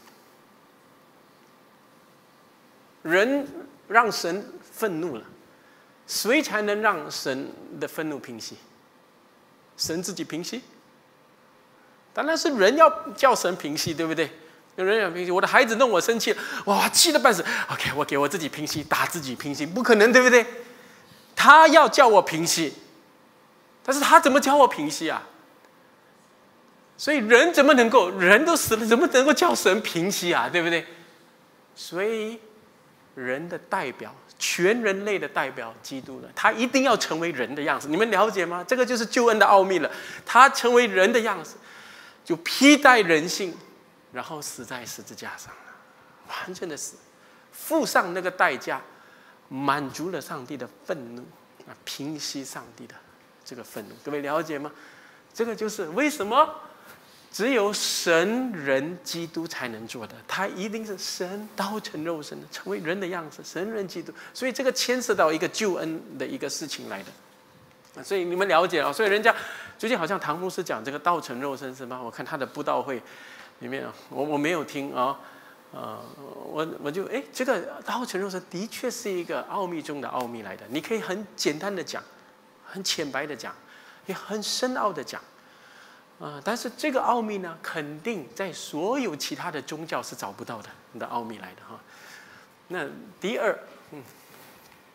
人让神愤怒了，谁才能让神的愤怒平息？神自己平息？当然是人要叫神平息，对不对？人要平息，我的孩子弄我生气了，哇，气得半死。OK， 我给我自己平息，打自己平息，不可能，对不对？他要叫我平息，但是他怎么叫我平息啊？所以人怎么能够，人都死了，怎么能够叫神平息啊？对不对？所以人的代表，全人类的代表基督了，他一定要成为人的样子。你们了解吗？这个就是救恩的奥秘了。他成为人的样子，就披戴人性，然后死在十字架上，完全的死，付上那个代价，满足了上帝的愤怒，平息上帝的这个愤怒。各位了解吗？这个就是为什么只有神人基督才能做的，他一定是神道成肉身的，成为人的样子，神人基督。所以这个牵涉到一个救恩的一个事情来的。所以你们了解啊？所以人家最近好像唐牧师讲这个道成肉身是吗？我看他的布道会里面，我没有听啊，我就这个道成肉身的确是一个奥秘中的奥秘来的。你可以很简单的讲，很浅白的讲，也很深奥的讲。但是这个奥秘呢，肯定在所有其他的宗教是找不到的奥秘来的哈。那第二，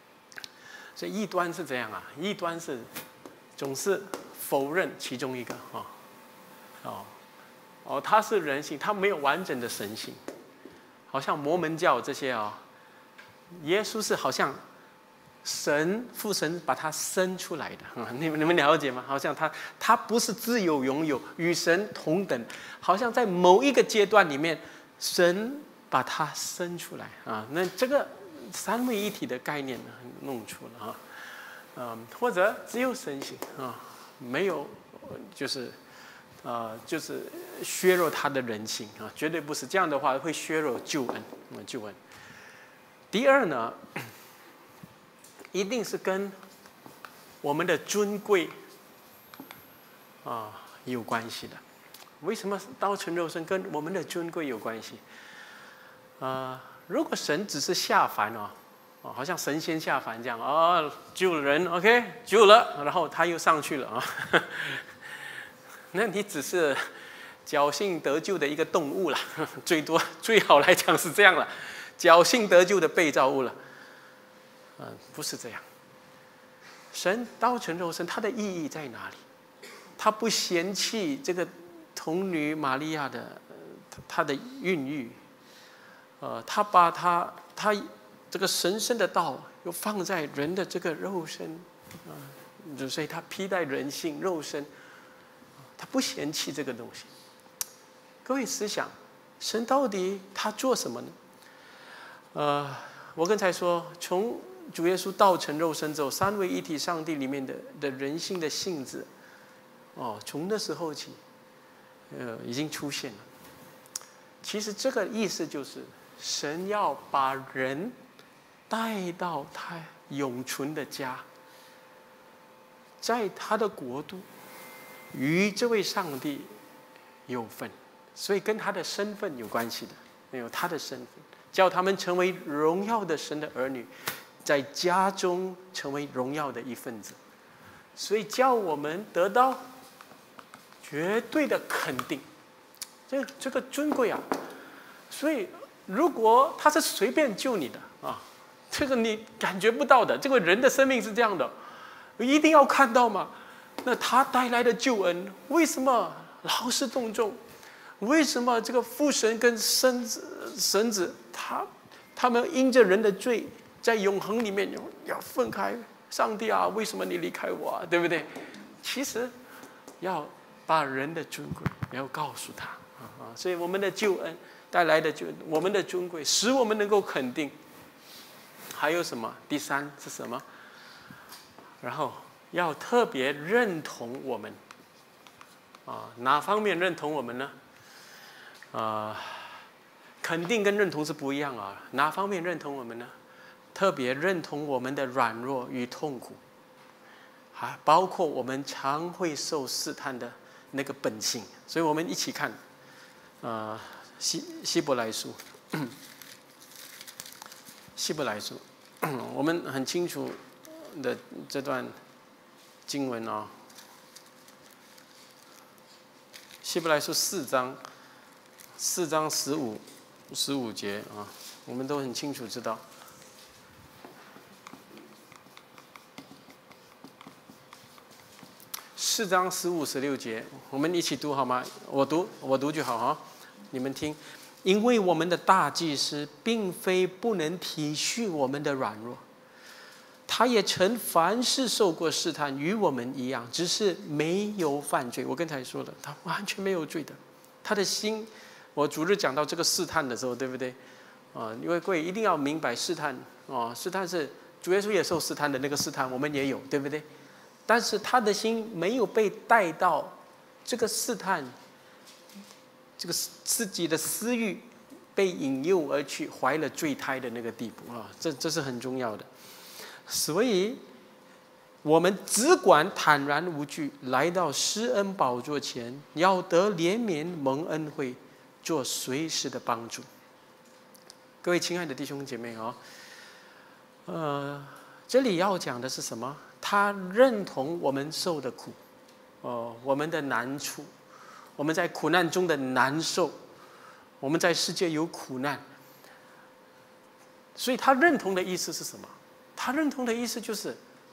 这异端是这样啊，异端是总是否认其中一个他是人性，他没有完整的神性，好像摩门教这些耶稣是好像父神把他生出来的，你们了解吗？好像他不是自由拥有，与神同等，好像在某一个阶段里面，神把他生出来那这个三位一体的概念弄出了或者只有神性没有就是削弱他的人性绝对不是这样的话会削弱救恩。第二呢，一定是跟我们的尊贵有关系的。为什么道成肉身跟我们的尊贵有关系？如果神只是下凡好像神仙下凡这样救了人 ，OK， 救了，然后他又上去了那你只是侥幸得救的一个动物了，最好来讲是这样了，侥幸得救的被造物了。不是这样。神道成肉身，它的意义在哪里？他不嫌弃这个童女玛利亚的她的孕育，他把他这个神圣的道又放在人的这个肉身所以他披戴人性肉身，他不嫌弃这个东西。各位思想，神到底他做什么呢？我刚才说，从主耶稣道成肉身之后，三位一体上帝里面的人性的性质，从那时候起，已经出现了。其实这个意思就是，神要把人带到他永存的家，在他的国度，与这位上帝有份，所以跟他的身份有关系的，有他的身份，叫他们成为荣耀的神的儿女。在家中成为荣耀的一份子，所以叫我们得到绝对的肯定，这个尊贵所以如果他是随便救你的这个你感觉不到的，这个人的生命是这样的，一定要看到嘛。那他带来的救恩，为什么劳师动众？为什么这个父神跟神子他们因着人的罪，在永恒里面要分开？上帝为什么你离开我对不对？其实要把人的尊贵要告诉他所以我们的救恩带来的我们的尊贵，使我们能够肯定。还有什么？第三是什么？然后要特别认同我们哪方面认同我们呢？肯定跟认同是不一样哪方面认同我们呢？特别认同我们的软弱与痛苦，包括我们常会受试探的那个本性。所以我们一起看希伯来书我们很清楚的这段经文希伯来书4章15节我们都很清楚知道。4章15、16节，我们一起读好吗？我读就好你们听。因为我们的大祭司并非不能体恤我们的软弱，他也曾凡事受过试探，与我们一样，只是没有犯罪。我刚才说了，他完全没有罪的。他的心，我主日讲到这个试探的时候，对不对？因为各位一定要明白试探试探是主耶稣也受试探的那个试探，我们也有，对不对？但是他的心没有被带到这个试探，这个自己的私欲被引诱而去怀了罪胎的那个地步这是很重要的。所以我们只管坦然无惧来到施恩宝座前，要得怜悯蒙恩惠，做随时的帮助。各位亲爱的弟兄姐妹这里要讲的是什么？他认同我们受的苦我们的难处，我们在苦难中的难受，我们在世界有苦难。所以他认同的意思是什么？他认同的意思就是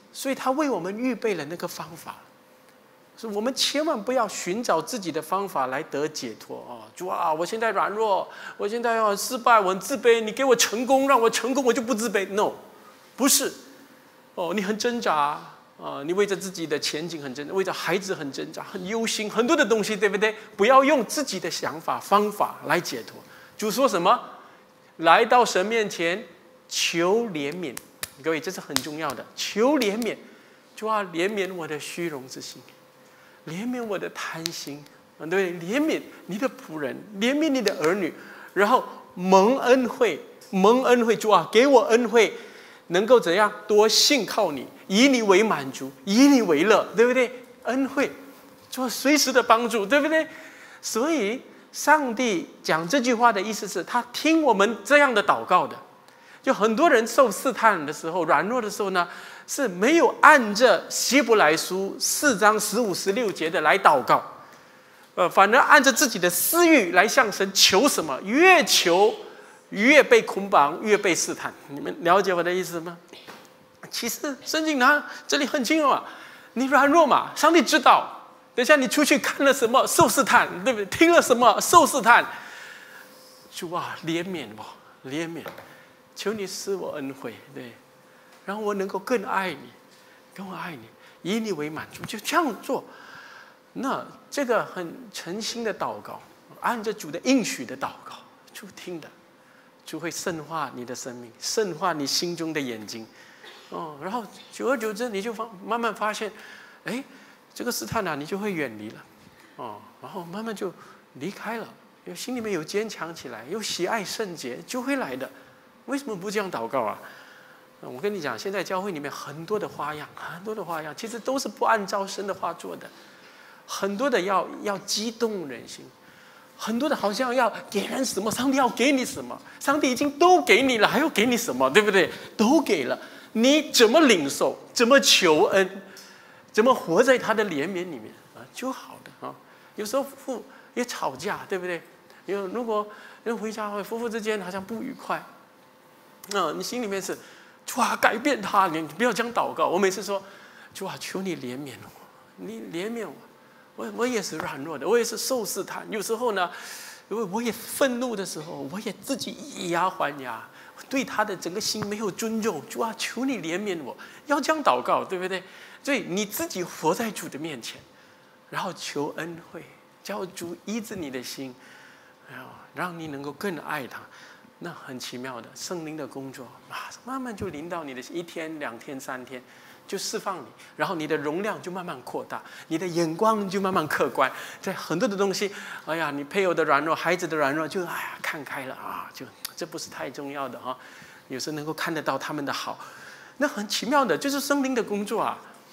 所以他为我们预备了那个方法。所以我们千万不要寻找自己的方法来得解脱啊！主啊，我现在软弱，我现在要失败，我很自卑，你给我成功，让我成功，我就不自卑。No， 不是。哦，你很挣扎啊，你为着自己的前景很挣扎，为着孩子很挣扎，很忧心，很多的东西，对不对？不要用自己的想法方法来解脱。主说什么？来到神面前求怜悯，各位，这是很重要的。求怜悯，主啊，怜悯我的虚荣之心，怜悯我的贪心，对，怜悯你的仆人，怜悯你的儿女，然后蒙恩惠，蒙恩惠，主啊，给我恩惠，能够怎样？多信靠你，以你为满足，以你为乐，对不对？恩惠，主啊，随时的帮助，对不对？所以上帝讲这句话的意思是，他听我们这样的祷告的。就很多人受试探的时候，软弱的时候呢，是没有按着希伯来书4章15、16节的来祷告，反而按着自己的私欲来向神求什么，越求越被捆绑，越被试探。你们了解我的意思吗？其实圣经这里很清楚嘛，你软弱嘛，上帝知道。等一下你出去看了什么受试探，对不对？听了什么受试探，主啊，怜悯我，怜悯，求你施我恩惠，对，让我能够更爱你，更爱你，以你为满足，就这样做。那这个很诚心的祷告，按着主的应许的祷告，主听的，主会圣化你的生命，圣化你心中的眼睛。然后久而久之，你就慢慢发现，哎，这个试探你就会远离了，然后慢慢就离开了，因为心里面有坚强起来，有喜爱圣洁，就会来的。为什么不这样祷告啊？我跟你讲，现在教会里面很多的花样，很多的花样，其实都是不按照神的话做的。很多的要激动人心，很多的好像要给人什么，上帝要给你什么，上帝已经都给你了，还要给你什么，对不对？都给了，你怎么领受，怎么求恩，怎么活在他的怜悯里面就好的啊。有时候夫妇也吵架，对不对？如果人回家夫妇之间好像不愉快，你心里面是主啊，改变他，你不要这样祷告。我每次说，主啊，求你怜悯我，你怜悯我，我也是软弱的，我也是受试探。有时候呢，我也愤怒的时候，我也自己以牙还牙，对他的整个心没有尊重。主啊，求你怜悯我，要这样祷告，对不对？所以你自己活在主的面前，然后求恩惠，叫主医治你的心，然后让你能够更爱他。那很奇妙的圣灵的工作，慢慢就临到你的1天、2天、3天，就释放你，然后你的容量就慢慢扩大，你的眼光就慢慢客观，在很多的东西，哎呀，你配偶的软弱、孩子的软弱，就看开了就这不是太重要的有时候能够看得到他们的好，那很奇妙的，就是圣灵的工作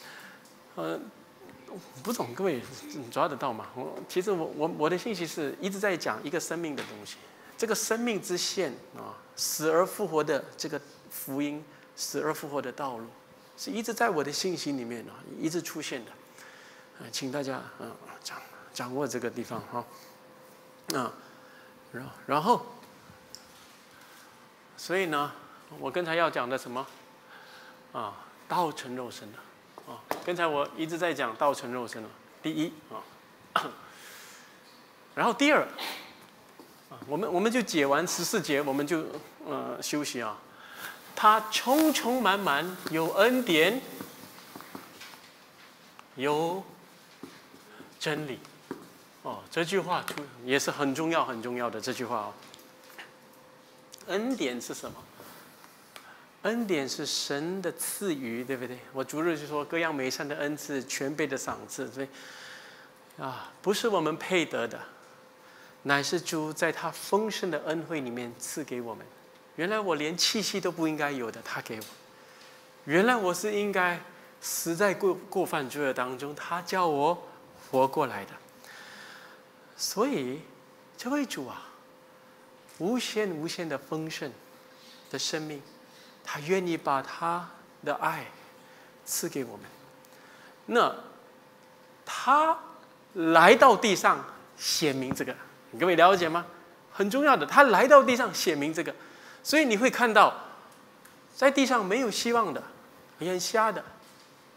不懂各位抓得到吗？其实我的信息是一直在讲一个生命的东西。这个生命之线死而复活的这个福音，死而复活的道路，是一直在我的信息里面一直出现的。请大家掌握这个地方然后，所以呢，我刚才要讲的什么道成肉身了刚才我一直在讲道成肉身了。第一然后第二。我们就解完14节，我们就休息他充充满满有恩典，有真理这句话也是很重要很重要的这句话恩典是什么？恩典是神的赐予，对不对？我主日就说各样美善的恩赐，全备的赏赐，所以不是我们配得的。乃是主在他丰盛的恩惠里面赐给我们。原来我连气息都不应该有的，他给我。原来我是应该死在过犯罪恶当中，他叫我活过来的。所以这位主无限无限的丰盛的生命，他愿意把他的爱赐给我们。那他来到地上显明这个。各位了解吗？很重要的，他来到地上显明这个，所以你会看到，在地上没有希望的、眼瞎的、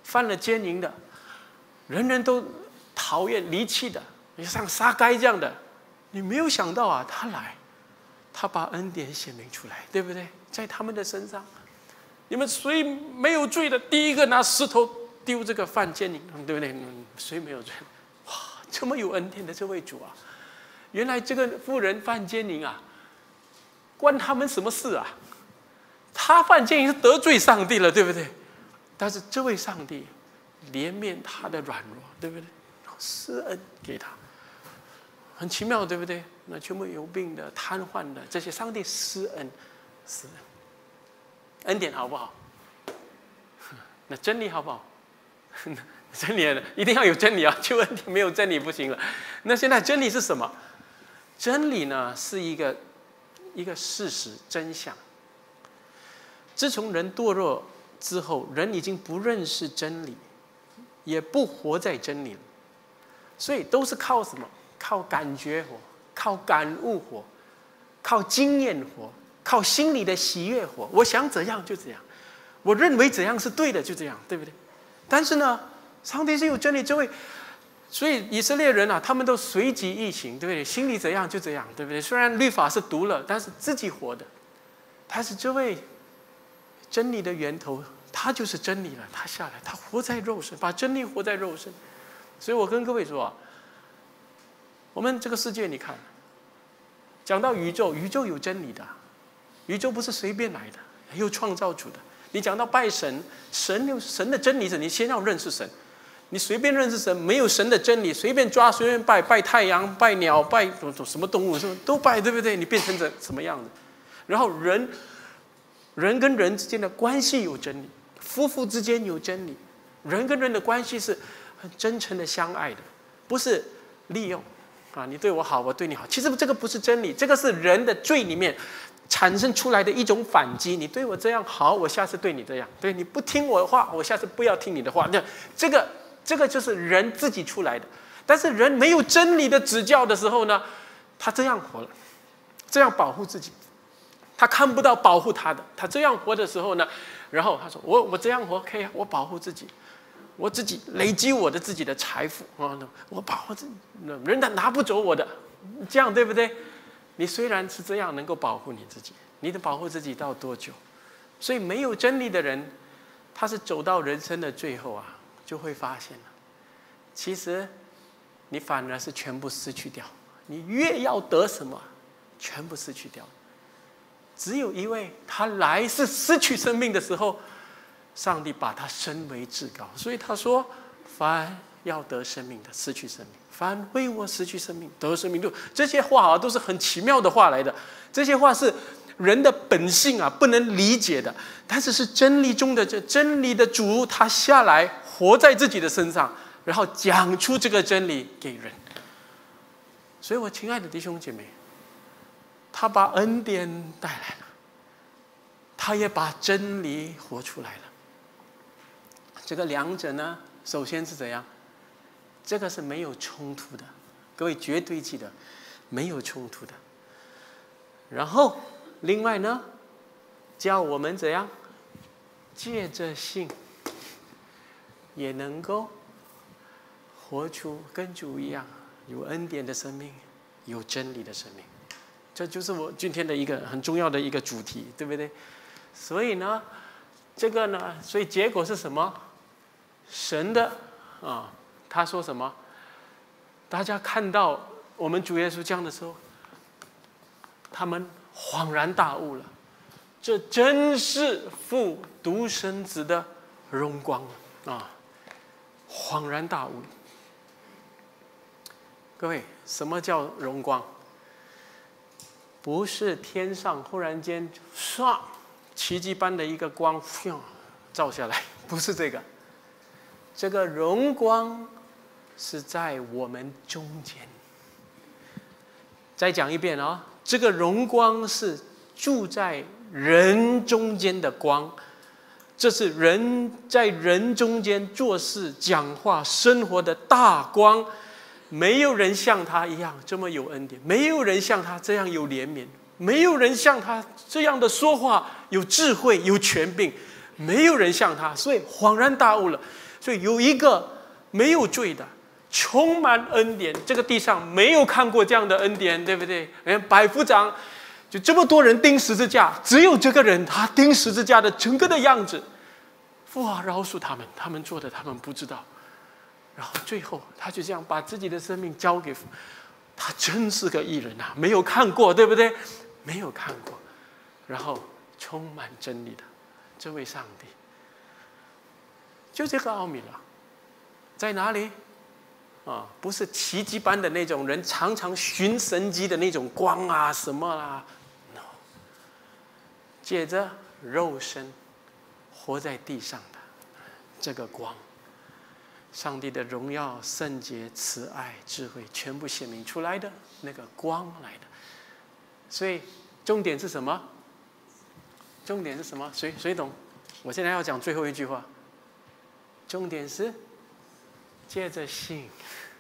犯了奸淫的，人人都讨厌离弃的，像撒该这样的，你没有想到啊，他来，他把恩典显明出来，对不对？在他们的身上，你们谁没有罪的，第一个拿石头丢这个犯奸淫，对不对？谁没有罪？哇，这么有恩典的这位主啊！原来这个妇人犯奸淫啊，关他们什么事啊？他犯奸淫是得罪上帝了，对不对？但是这位上帝怜悯他的软弱，对不对？施恩给他，很奇妙，对不对？那全部有病的、瘫痪的，这些上帝施恩，施恩，恩典好不好？那真理好不好？真理一定要有真理啊！就恩典没有真理不行了。那现在真理是什么？真理呢，是一个事实真相。自从人堕落之后，人已经不认识真理，也不活在真理了，所以都是靠什么？靠感觉活，靠感悟活，靠经验活，靠心里的喜悦活。我想怎样就怎样，我认为怎样是对的就这样，对不对？但是呢，上帝是有真理，所以以色列人啊，他们都随即意行，对不对？心里怎样就怎样，对不对？虽然律法是读了，但是自己活的，他是这位真理的源头，他就是真理了。他下来，他活在肉身，把真理活在肉身。所以我跟各位说啊，我们这个世界，你看，讲到宇宙，宇宙有真理的，宇宙不是随便来的，有创造主的。你讲到拜神，神的真理是，你先要认识神。你随便认识神，没有神的真理，随便抓随便拜，拜太阳、拜鸟、拜什么动物，什么都拜，对不对？你变成什么样子？然后人跟人之间的关系有真理，夫妇之间有真理，人跟人的关系是很真诚的相爱的，不是利用啊，你对我好，我对你好。其实这个不是真理，这个是人的罪里面产生出来的一种反击。你对我这样好，我下次对你这样；对你不听我的话，我下次不要听你的话。那这个就是人自己出来的。但是人没有真理的指教的时候呢，他这样活了，这样保护自己，他看不到保护他的。他这样活的时候呢，然后他说我这样活可以，我保护自己，我自己累积我的自己的财富啊，我保护自己，人家拿不走我的，这样对不对？你虽然是这样能够保护你自己，你能保护自己到多久？所以没有真理的人，他是走到人生的最后啊，就会发现了，其实你反而是全部失去掉。你越要得什么，全部失去掉。只有一位，他来是失去生命的时候，上帝把他升为至高。所以他说：“凡要得生命的，失去生命；凡为我失去生命，得生命。”这些话啊，都是很奇妙的话来的。这些话是人的本性啊，不能理解的。但是是真理中的这真理的主，他下来活在自己的身上，然后讲出这个真理给人。所以我亲爱的弟兄姐妹，他把恩典带来了，他也把真理活出来了。这个两者呢，首先是怎样？这个是没有冲突的，各位绝对记得，没有冲突的。然后另外呢，叫我们怎样借着信，也能够活出跟主一样有恩典的生命，有真理的生命。这就是我今天的一个很重要的一个主题，对不对？所以呢，这个呢，所以结果是什么？神的啊，他说什么？大家看到我们主耶稣这样的时候，他们恍然大悟了，这真是父独生子的荣光啊！恍然大悟。各位，什么叫荣光？不是天上忽然间唰奇迹般的一个光照下来，不是这个。这个荣光是在我们中间。再讲一遍啊，这个荣光是住在人中间的光，这是人在人中间做事、讲话、生活的大光。没有人像他一样这么有恩典，没有人像他这样有怜悯，没有人像他这样的说话有智慧、有权柄，没有人像他。所以恍然大悟了， 所以有一个没有罪的，充满恩典，这个地上没有看过这样的恩典，对不对？百夫长就这么多人钉十字架，只有这个人他钉十字架的整个的样子，父啊，饶恕他们，他们做的他们不知道。然后最后他就这样把自己的生命交给父，他真是个义人啊！没有看过，对不对？没有看过。然后充满真理的这位上帝，就这个奥秘了，在哪里？不是奇迹般的那种人常常寻神迹的那种光啊什么啦 ，no， 借着肉身活在地上的这个光，上帝的荣耀、圣洁、慈爱、智慧全部显明出来的那个光来的。所以重点是什么？重点是什么？谁懂？我现在要讲最后一句话。重点是借着信，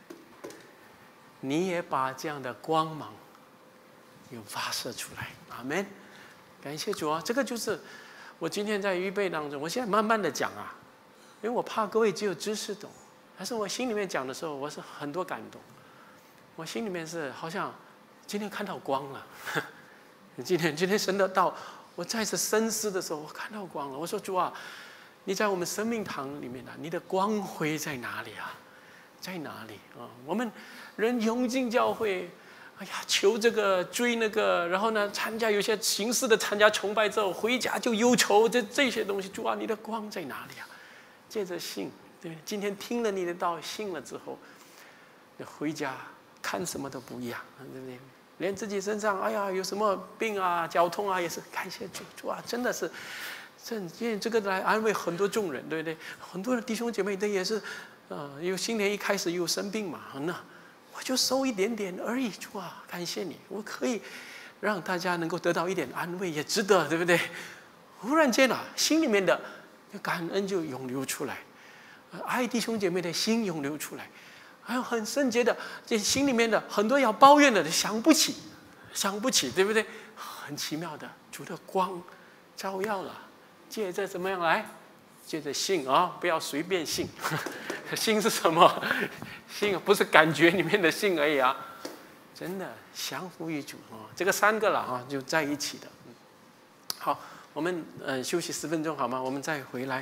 你也把这样的光芒有发射出来。阿们。感谢主啊！这个就是我今天在预备当中，我现在慢慢的讲啊，因为我怕各位只有知识懂，但是我心里面讲的时候，我是很多感动。我心里面是好像今天看到光了。今天神的道，我再次深思的时候，我看到光了。我说主啊，你在我们生命堂里面啊，你的光辉在哪里啊？在哪里啊？我们人涌进教会，哎呀，求这个追那个，然后呢，参加有些形式的参加崇拜之后，回家就忧愁，这些东西。主啊，你的光在哪里啊？借着信，对，今天听了你的道，信了之后，回家看什么都不一样，对不对？连自己身上，哎呀，有什么病啊、脚痛啊，也是感谢主啊，真的是，因为这个来安慰很多众人，对不对？很多的弟兄姐妹，也是，有新年一开始又生病嘛，那我就收一点点而已，主啊，感谢你，我可以让大家能够得到一点安慰，也值得，对不对？忽然间啊，心里面的感恩就涌流出来，爱弟兄姐妹的心涌流出来。还有很圣洁的，这心里面的很多要抱怨的，想不起，对不对？很奇妙的，主的光照耀了，借着怎么样来？借着信啊，不要随便信。信是什么？信不是感觉里面的信而已啊，真的降服于主啊，这个三个了啊，就在一起的。好，我们休息10分钟好吗？我们再回来。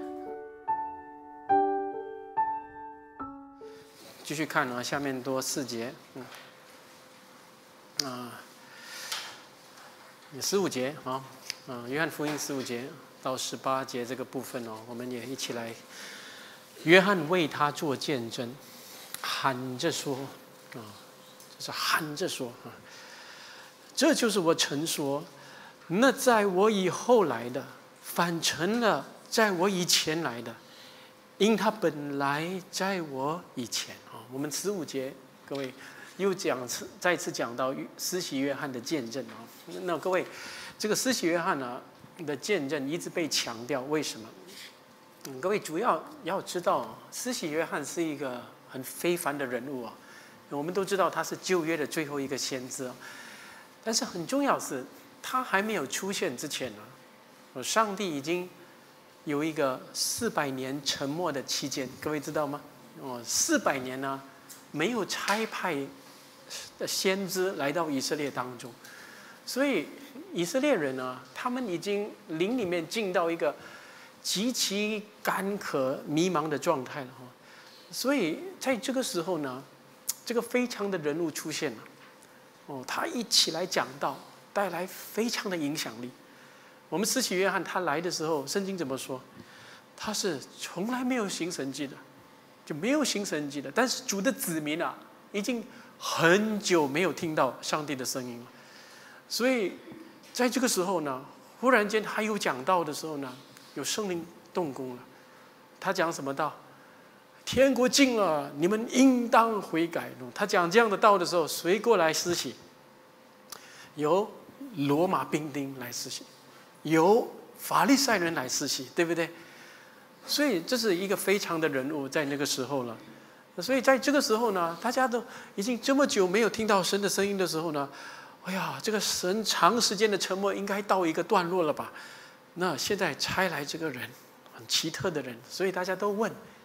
继续看啊，下面多4节，15节啊，约翰福音15节到18节这个部分哦，我们也一起来。约翰为他做见证，喊着说就是喊着说啊，这就是我曾说，那在我以后来的，反成了在我以前来的，因他本来在我以前。我们15节，各位又再次讲到施洗约翰的见证啊。那各位，这个施洗约翰呢的见证一直被强调，为什么？各位主要要知道，施洗约翰是一个很非凡的人物啊。我们都知道他是旧约的最后一个先知啊，但是很重要是，他还没有出现之前呢，上帝已经有一个400年沉默的期间，各位知道吗？400年呢，没有差派的先知来到以色列当中，所以以色列人呢，他们已经灵里面进到一个极其干渴、迷茫的状态了哈。所以在这个时候呢，这个非常的人物出现了，他一起来讲道，带来非常的影响力。我们施洗约翰他来的时候，圣经怎么说？他是从来没有行神迹的。就没有行神迹的，但是主的子民啊，已经很久没有听到上帝的声音了。所以在这个时候呢，忽然间他有讲道的时候呢，有圣灵动工了。他讲什么道？天国近了，你们应当悔改。他讲这样的道的时候，谁过来施洗？由罗马兵丁来施洗，由法利赛人来施洗，对不对？所以这是一个非常的人物，在那个时候了。所以在这个时候呢，大家都已经这么久没有听到神的声音的时候呢，哎呀，这个神长时间的沉默应该到一个段落了吧？那现在差来这个人，很奇特的人，所以大家都问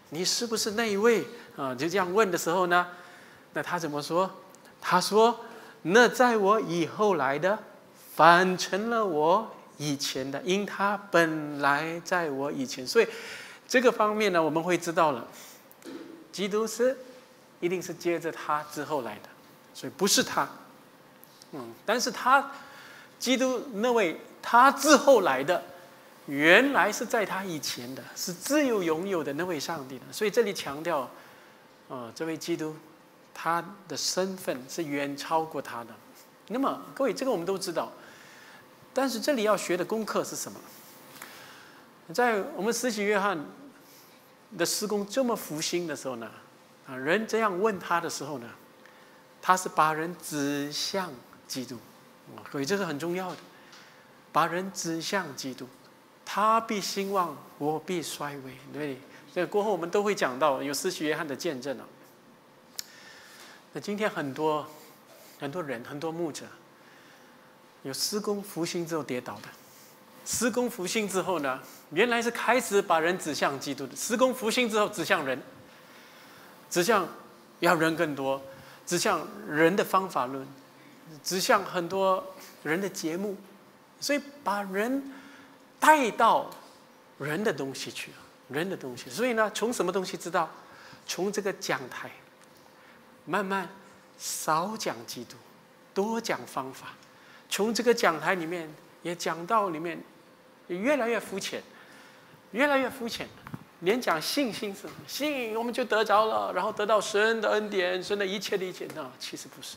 你是不是那一位啊？就这样问的时候呢，那他怎么说？他说：那在我以后来的，反成了我以前的，因他本来在我以前。所以这个方面呢，我们会知道了，基督一定是接着他之后来的，所以不是他。但是基督那位他之后来的，原来是在他以前的，是自由拥有的那位上帝的。所以这里强调，这位基督他的身份是远超过他的。那么各位，这个我们都知道，但是这里要学的功课是什么？在我们施洗约翰的施工这么复兴的时候呢，人这样问他的时候呢，他是把人指向基督。各位，这是很重要的，把人指向基督。他必兴旺，我必衰微。对，这过后我们都会讲到有施洗约翰的见证。那今天很多人，很多牧者，有施工复兴之后跌倒的。施工复兴之后呢，原来是开始把人指向基督的，施工复兴之后指向人，指向要人更多，指向人的方法论，指向很多人的节目，所以把人带到人的东西去，人的东西。所以呢，从什么东西知道？从这个讲台，慢慢少讲基督，多讲方法。从这个讲台里面也讲到里面越来越肤浅，越来越肤浅，连讲信心是信我们就得着了，然后得到神的恩典，神的一切的一切，那其实不是。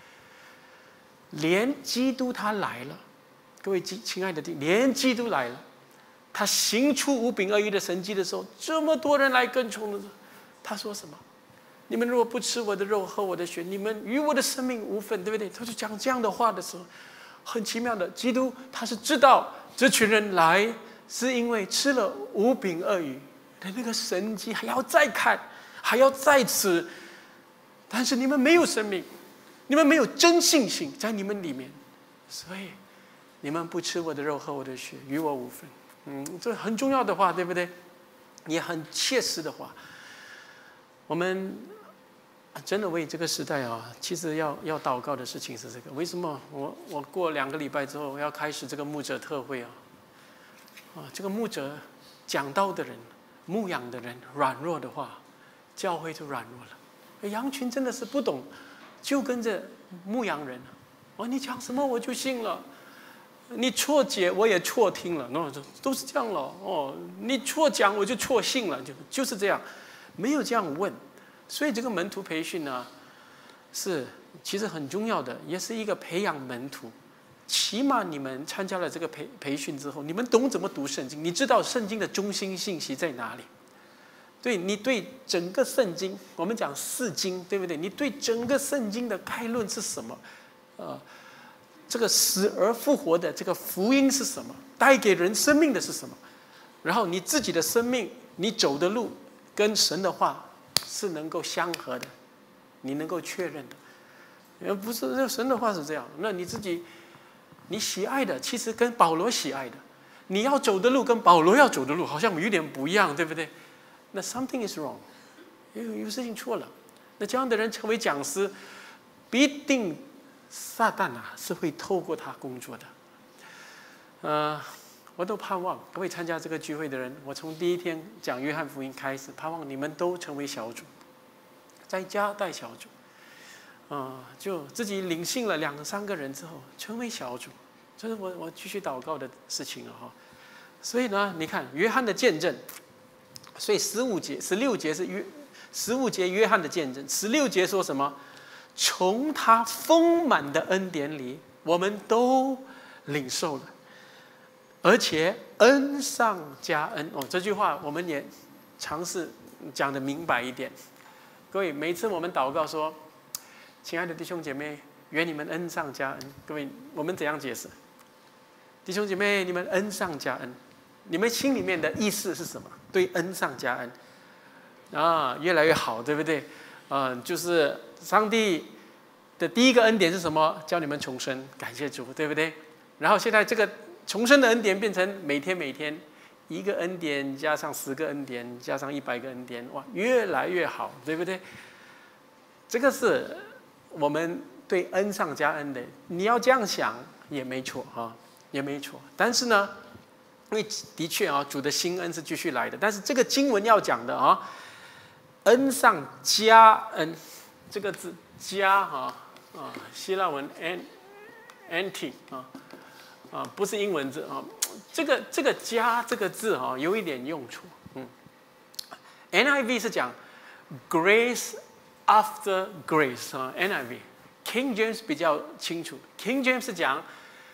连基督他来了，各位亲爱的弟兄，连基督来了，他行出5饼2鱼的神迹的时候，这么多人来跟从的时候，他说什么？你们如果不吃我的肉，喝我的血，你们与我的生命无分，对不对？他就讲这样的话的时候，很奇妙的，基督他是知道这群人来是因为吃了5饼2鱼的那个神迹，还要再看，还要再吃，但是你们没有生命，你们没有真信心在你们里面，所以你们不吃我的肉，喝我的血，与我无分。这很重要的话，对不对？也很切实的话。我们真的为这个时代其实要祷告的事情是这个。为什么我过2个礼拜之后，我要开始这个牧者特会这个牧者讲道的人、牧养的人软弱的话，教会就软弱了。羊群真的是不懂，就跟着牧羊人。你讲什么我就信了，你错解我也错听了，都是这样了。你错讲我就错信了，就是这样。没有这样问，所以这个门徒培训呢，是其实很重要的，也是一个培养门徒。起码你们参加了这个培训之后，你们懂怎么读圣经，你知道圣经的中心信息在哪里。对，你对整个圣经，我们讲4经，对不对？你对整个圣经的概论是什么？这个死而复活的这个福音是什么？带给人生命的是什么？然后你自己的生命，你走的路跟神的话是能够相合的，你能够确认的。不是神的话是这样，那你自己你喜爱的其实跟保罗喜爱的，你要走的路跟保罗要走的路好像有点不一样，对不对？那 something is wrong， 有事情错了。那这样的人成为讲师，必定撒旦是会透过他工作的。我都盼望各位参加这个聚会的人，我从第一天讲约翰福音开始，盼望你们都成为小组，在家带小组，就自己领信了2、3个人之后成为小组，这是我继续祷告的事情了。所以呢，你看约翰的见证，所以16节是15节约翰的见证，16节说什么？从他丰满的恩典里，我们都领受了，而且恩上加恩。这句话我们也尝试讲得明白一点。各位，每次我们祷告说：“亲爱的弟兄姐妹，愿你们恩上加恩。”各位，我们怎样解释？弟兄姐妹，你们恩上加恩，你们心里面的意思是什么？对恩上加恩越来越好，对不对？就是上帝的第一个恩典是什么？叫你们重生，感谢主，对不对？然后现在这个重生的恩典变成每天 1个恩典加上10个恩典加上100个恩典，哇，越来越好，对不对？这个是我们对恩上加恩的，你要这样想也没错啊，也没错。但是呢，因为的确啊，主的新恩是继续来的，但是这个经文要讲的啊，恩上加恩，这个字加希腊文 anti 不是英文字啊，这个加这个字啊，有一点用处。NIV 是讲 grace after grace 啊 ，NIV。King James 比较清楚 ，King James 是讲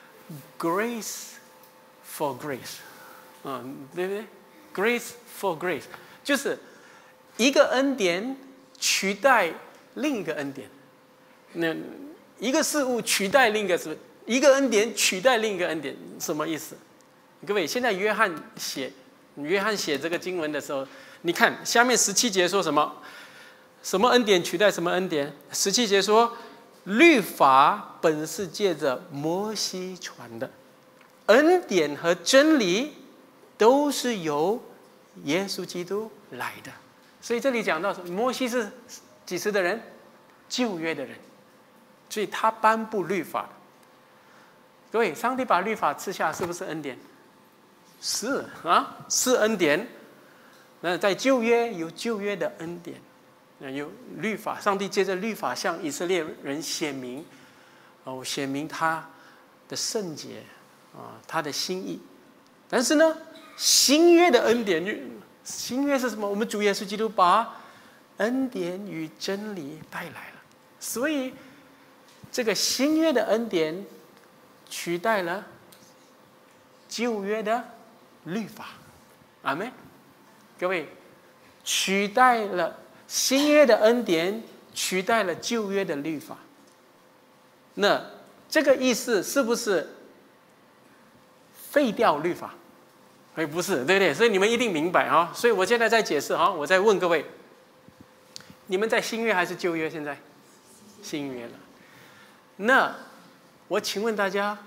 grace for grace， 对不对 ？Grace for grace 就是一个恩典取代另一个恩典，那一个事物取代另一个事，一个恩典取代另一个恩典，什么意思？各位，现在约翰写这个经文的时候，你看下面17节说什么？什么恩典取代什么恩典？17节说。律法本是借着摩西传的，恩典和真理都是由耶稣基督来的。所以这里讲到摩西是几时的人？旧约的人，所以他颁布律法的。各位，上帝把律法赐下，是不是恩典？是啊，是恩典。那在旧约有旧约的恩典。有律法，上帝借着律法向以色列人显明，显明他的圣洁他的心意。但是呢，新约的恩典，新约是什么？我们主耶稣基督把恩典与真理带来了，所以这个新约的恩典取代了旧约的律法。阿们。各位，取代了。新约的恩典取代了旧约的律法，那这个意思是不是废掉律法？不是，对不对？所以你们一定明白啊。所以我现在在解释啊，我在问各位，你们在新约还是旧约？现在新约了。那我请问大家，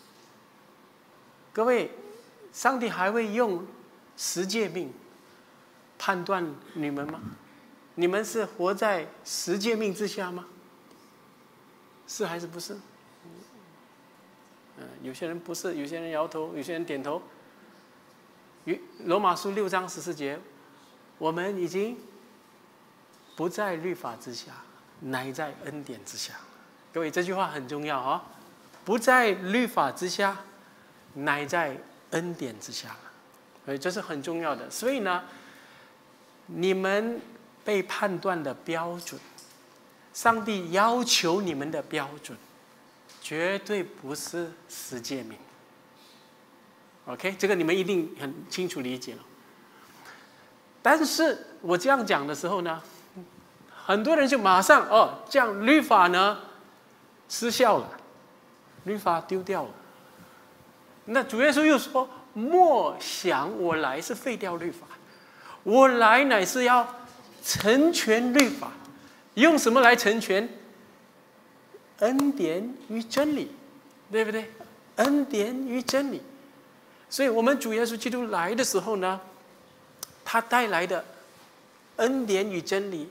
各位，上帝还会用10诫命判断你们吗？你们是活在10诫命之下吗？是还是不是？有些人不是，有些人摇头，有些人点头。罗马书6章14节，我们已经不在律法之下，乃在恩典之下。各位，这句话很重要啊！不在律法之下，乃在恩典之下。所以这是很重要的。所以呢，你们被判断的标准，上帝要求你们的标准，绝对不是10诫命。OK， 这个你们一定很清楚理解了。但是我这样讲的时候呢，很多人就马上这样律法呢失效了，律法丢掉了。那主耶稣又说：“莫想我来是废掉律法，我来乃是要成全律法。”用什么来成全？恩典与真理，对不对？恩典与真理。所以我们主耶稣基督来的时候呢，他带来的恩典与真理，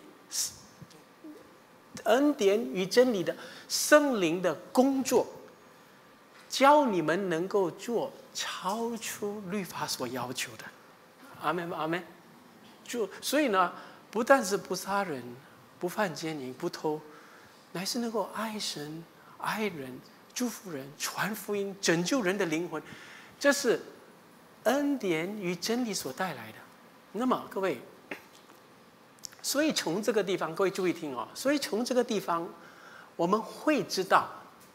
恩典与真理的圣灵的工作，教你们能够做超出律法所要求的。阿们，阿们。所以呢，不但是不杀人、不犯奸淫、不偷，乃是能够爱神、爱人、祝福人、传福音、拯救人的灵魂，这是恩典与真理所带来的。那么各位，所以从这个地方，各位注意听哦。所以从这个地方，我们会知道，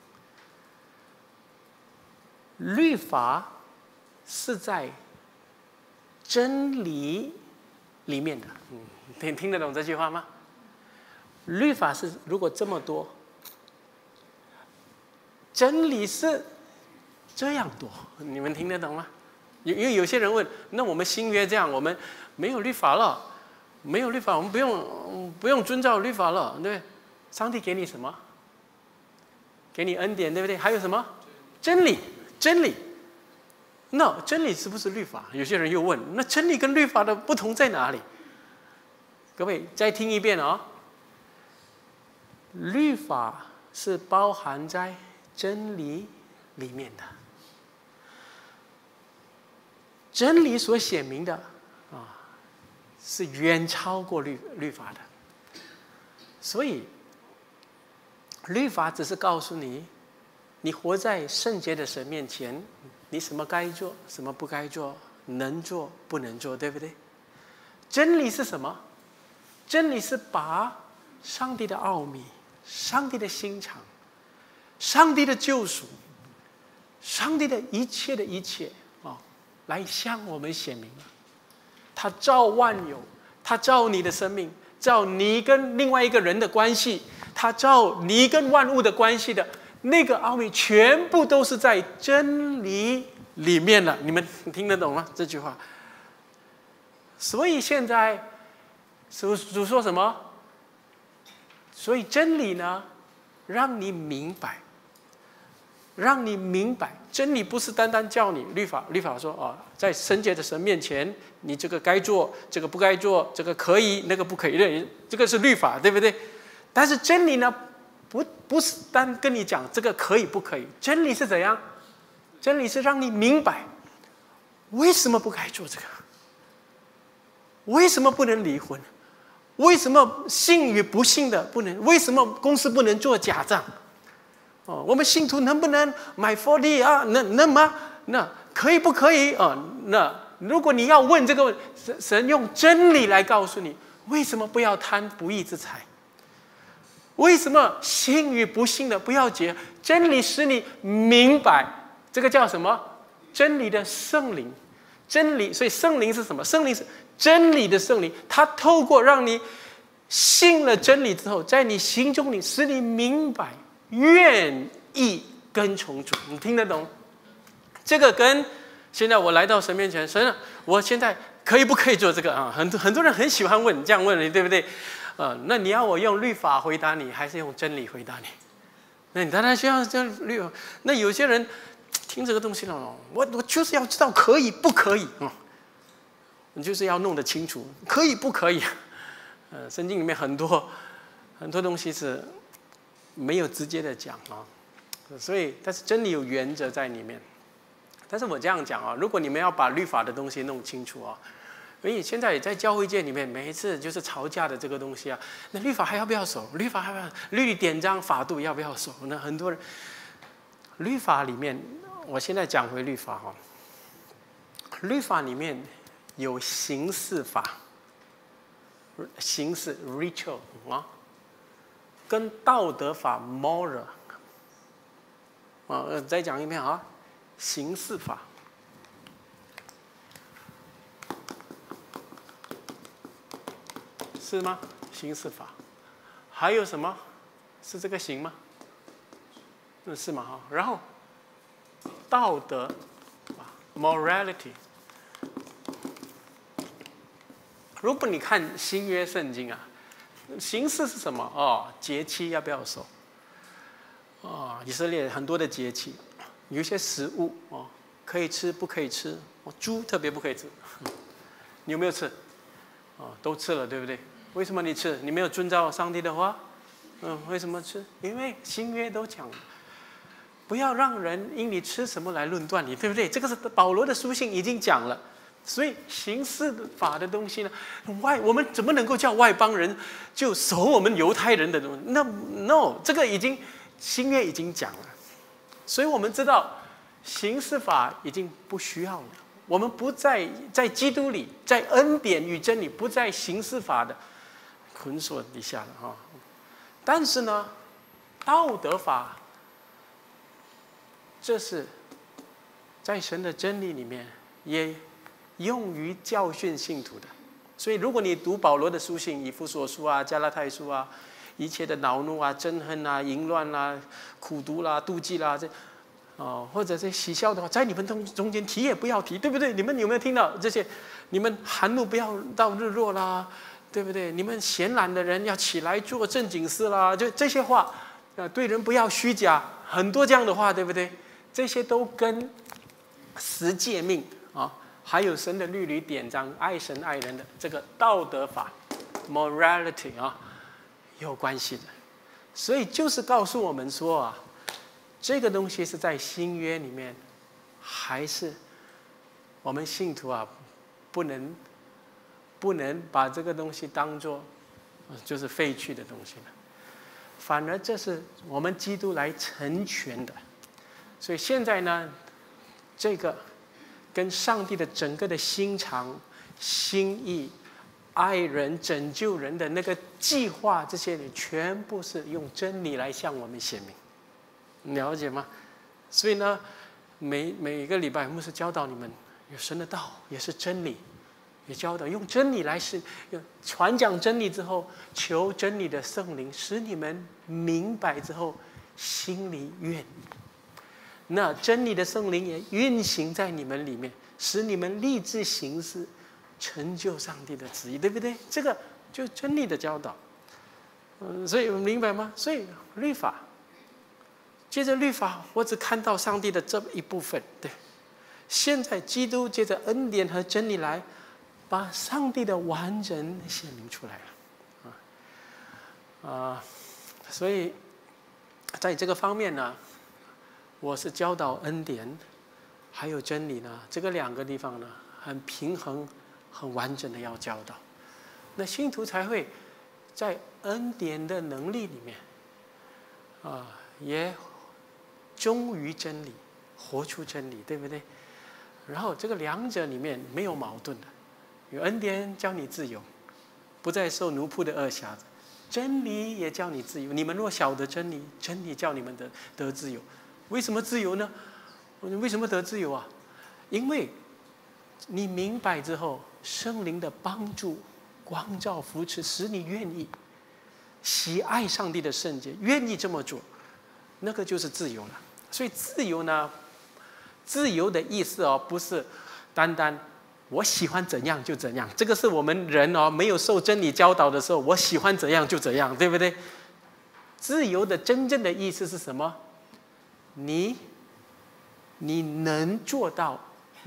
律法是在真理里面的。听得懂这句话吗？律法是如果这么多，真理是这样多，你们听得懂吗？因为有些人问，那我们新约这样，我们没有律法了，没有律法，我们不用遵照律法了，对不对？上帝给你什么？给你恩典，对不对？还有什么？真理，真理。 那真理是不是律法？有些人又问，那真理跟律法的不同在哪里？各位再听一遍哦。律法是包含在真理里面的，真理所显明的是远超过律法的。所以律法只是告诉你，你活在圣洁的神面前，你什么该做，什么不该做，能做不能做，对不对？真理是什么？真理是把上帝的奥秘、上帝的心肠、上帝的救赎、上帝的一切的一切来向我们显明了。他照万有，他照你的生命，照你跟另外一个人的关系，他照你跟万物的关系的那个奥秘，全部都是在真理里面了。你们听得懂吗？这句话。所以现在主说什么？所以真理呢，让你明白，让你明白，真理不是单单叫你律法说在圣洁的神面前，你这个该做，这个不该做，这个可以，那个不可以，这个是律法，对不对？但是真理呢，不是单跟你讲这个可以不可以，真理是怎样？真理是让你明白，为什么不该做这个？为什么不能离婚？为什么信与不信的不能？为什么公司不能做假账？我们信徒能不能买4D啊？能吗？那可以不可以那如果你要问这个问题，神用真理来告诉你，为什么不要贪不义之财？为什么信与不信的不要结？真理使你明白，这个叫什么？真理的圣灵。真理，所以圣灵是什么？圣灵是真理的圣灵，它透过让你信了真理之后，在你心中里使你明白，愿意跟从主。你听得懂？这个跟现在我来到神面前，神，我现在可以不可以做这个啊？很多人很喜欢问这样问你，对不对？那你要我用律法回答你，还是用真理回答你？那你当然需要这律法。那有些人听这个东西了，我就是要知道可以不可以你就是要弄得清楚，可以不可以？圣经里面很多东西是没有直接的讲所以但是真理有原则在里面。但是我这样讲如果你们要把律法的东西弄清楚所以现在在教会界里面，每一次就是吵架的这个东西那律法还要不要守？律法还要不要律典章法度要不要守？那很多人律法里面，我现在讲回律法律法里面有刑事法，刑事 ritual 跟道德法 moral 再讲一遍刑事法。是吗？刑事法还有什么？是这个刑吗？是吗？然后道德 morality。如果你看新约圣经形式是什么？节期要不要守？以色列很多的节期，有一些食物可以吃不可以吃，猪特别不可以吃。你有没有吃？都吃了，对不对？为什么你吃？你没有遵照上帝的话？为什么吃？因为新约都讲了，不要让人因你吃什么来论断你，对不对？这个是保罗的书信已经讲了。所以刑事法的东西呢，我们怎么能够叫外邦人就守我们犹太人的东西？ No， 这个已经新约已经讲了。所以我们知道刑事法已经不需要了。我们不在基督里，在恩典与真理，不在刑事法的捆锁底下了但是呢，道德法，这是在神的真理里面也用于教训信徒的。所以如果你读保罗的书信，以弗所书加拉太书一切的恼怒憎恨淫乱苦毒妒忌或者是喜笑的话，在你们中间提也不要提，对不对？你们有没有听到这些？你们含怒不要到日落啦，对不对？你们闲懒的人要起来做正经事啦，就这些话，对人不要虚假，很多这样的话，对不对？这些都跟十诫命啊，还有神的律例典章，爱神爱人的这个道德法 （morality） 啊，有关系的。所以就是告诉我们说啊，这个东西是在新约里面，还是我们信徒啊，不能把这个东西当作就是废去的东西了。反而这是我们基督来成全的。所以现在呢，这个跟上帝的整个的心肠、心意、爱人、拯救人的那个计划，这些全部是用真理来向我们显明，了解吗？所以呢，每一个礼拜牧师教导你们，有神的道也是真理，也教导用真理来传讲真理之后，求真理的圣灵使你们明白之后，心里愿意。那真理的圣灵也运行在你们里面，使你们立志行事，成就上帝的旨意，对不对？这个就真理的教导。所以明白吗？所以律法，接着律法，我只看到上帝的这一部分，对。现在基督借着恩典和真理来，把上帝的完整显明出来了。所以在这个方面呢，我是教导恩典，还有真理呢，这个两个地方呢，很平衡、很完整的要教导，那信徒才会在恩典的能力里面，也忠于真理，活出真理，对不对？然后这个两者里面没有矛盾的，有恩典叫你自由，不再受奴仆的恶辖子；真理也叫你自由。你们若晓得真理，真理叫你们得自由。为什么自由呢？为什么得自由啊？因为你明白之后，圣灵的帮助、光照、扶持，使你愿意喜爱上帝的圣洁，愿意这么做，那个就是自由了。所以自由呢，自由的意思哦，不是单单我喜欢怎样就怎样，这个是我们人哦没有受真理教导的时候，我喜欢怎样就怎样，对不对？自由的真正的意思是什么？你能做到，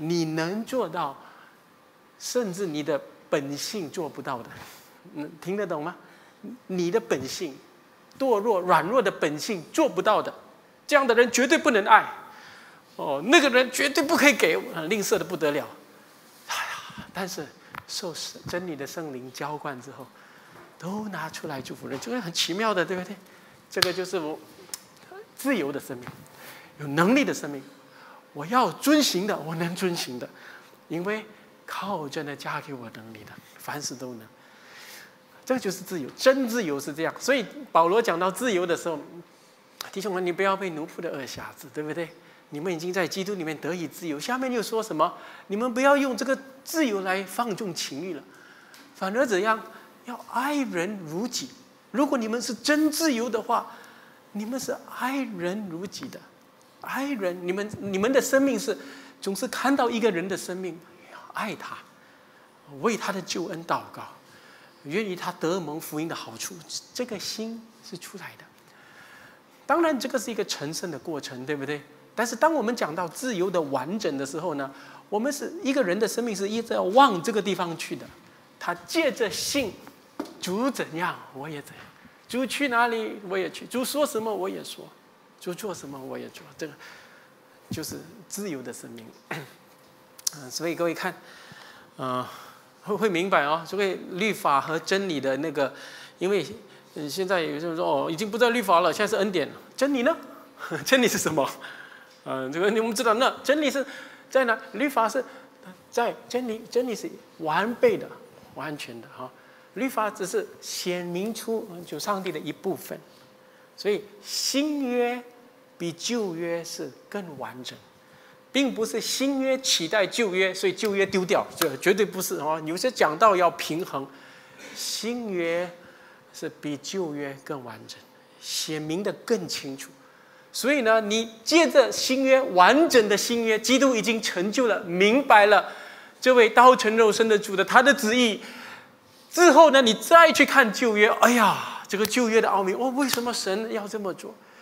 甚至你的本性做不到的，听得懂吗？你的本性堕落、软弱的本性做不到的，这样的人绝对不能爱。那个人绝对不可以给，吝啬的不得了。但是受真理的圣灵浇灌之后，都拿出来祝福人，这个很奇妙的，对不对？这个就是我自由的生命。有能力的生命，我要遵行的，我能遵行的，因为靠真的加给我能力的，凡事都能。这就是自由，真自由是这样。所以保罗讲到自由的时候，弟兄们，你不要被奴仆的恶辖制，对不对？你们已经在基督里面得以自由。下面又说什么？你们不要用这个自由来放纵情欲了，反而怎样？要爱人如己。如果你们是真自由的话，你们是爱人如己的。爱人，你们的生命是总是看到一个人的生命，爱他，为他的救恩祷告，愿意他得蒙福音的好处，这个心是出来的。当然，这个是一个成圣的过程，对不对？但是，当我们讲到自由的完整的时候呢，我们是一个人的生命是一直要往这个地方去的。他借着信，主怎样我也怎样，主去哪里我也去，主说什么我也说。就做什么我也做，这个就是自由的生命。所以各位看，会明白哦。所以律法和真理的那个，因为现在有人说已经不在律法了，现在是恩典了。真理呢？真理是什么？这个你们知道，那真理是在哪？律法是在真理是完备的、完全的哈。律法只是显明出就上帝的一部分。所以新约比旧约是更完整，并不是新约取代旧约，所以旧约丢掉，这绝对不是哦。有些讲道要平衡，新约是比旧约更完整，显明的更清楚。所以呢，你借着新约完整的新约，基督已经成就了，明白了这位道成肉身的主的他的旨意之后呢，你再去看旧约，哎呀。这个旧约的奥秘，为什么神要这么做？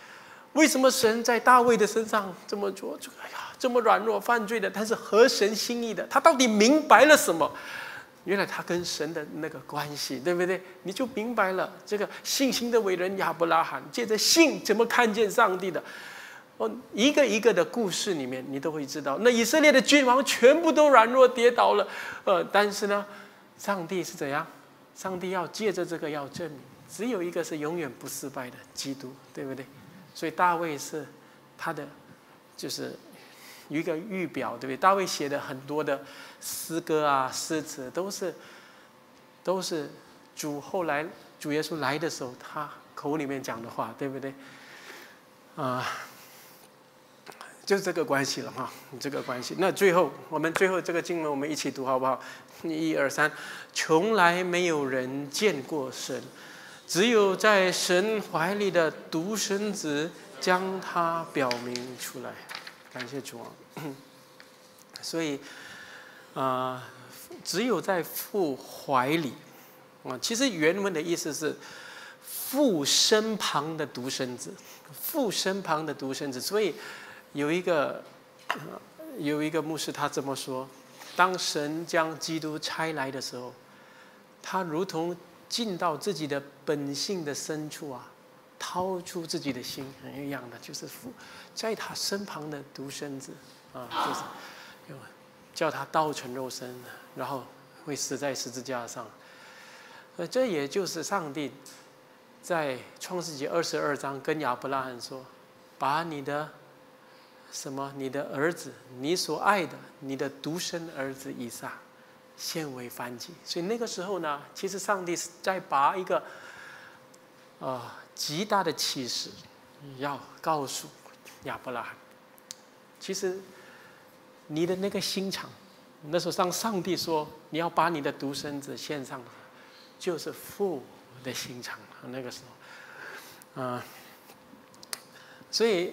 为什么神在大卫的身上这么做？哎呀，这么软弱犯罪的，但是合神心意的，他到底明白了什么？原来他跟神的那个关系，对不对？你就明白了。这个信心的伟人亚伯拉罕，借着信怎么看见上帝的？一个一个的故事里面，你都会知道，那以色列的君王全部都软弱跌倒了。但是呢，上帝是怎样？上帝要借着这个要证明，只有一个是永远不失败的基督，对不对？所以大卫是他的，就是有一个预表，对不对？大卫写的很多的诗歌啊、诗词，都是后来主耶稣来的时候，他口里面讲的话，对不对？就是这个关系了哈，这个关系。那我们最后这个经文我们一起读好不好？1、2、3，从来没有人见过神，只有在神怀里的独生子将他表明出来。感谢主啊！所以只有在父怀里其实原文的意思是父身旁的独生子，父身旁的独生子。所以有一个牧师他这么说：当神将基督差来的时候，他如同进到自己的本性的深处掏出自己的心一样的，就是父在他身旁的独生子就是叫他道成肉身，然后会死在十字架上。这也就是上帝在创世纪22章跟亚伯拉罕说：把你的儿子，你所爱的，你的独生儿子以撒献为燔祭。所以那个时候呢，其实上帝是在把一个极大的启示要告诉亚伯拉罕。其实你的那个心肠，那时候上帝说你要把你的独生子献上，就是父的心肠。那个时候所以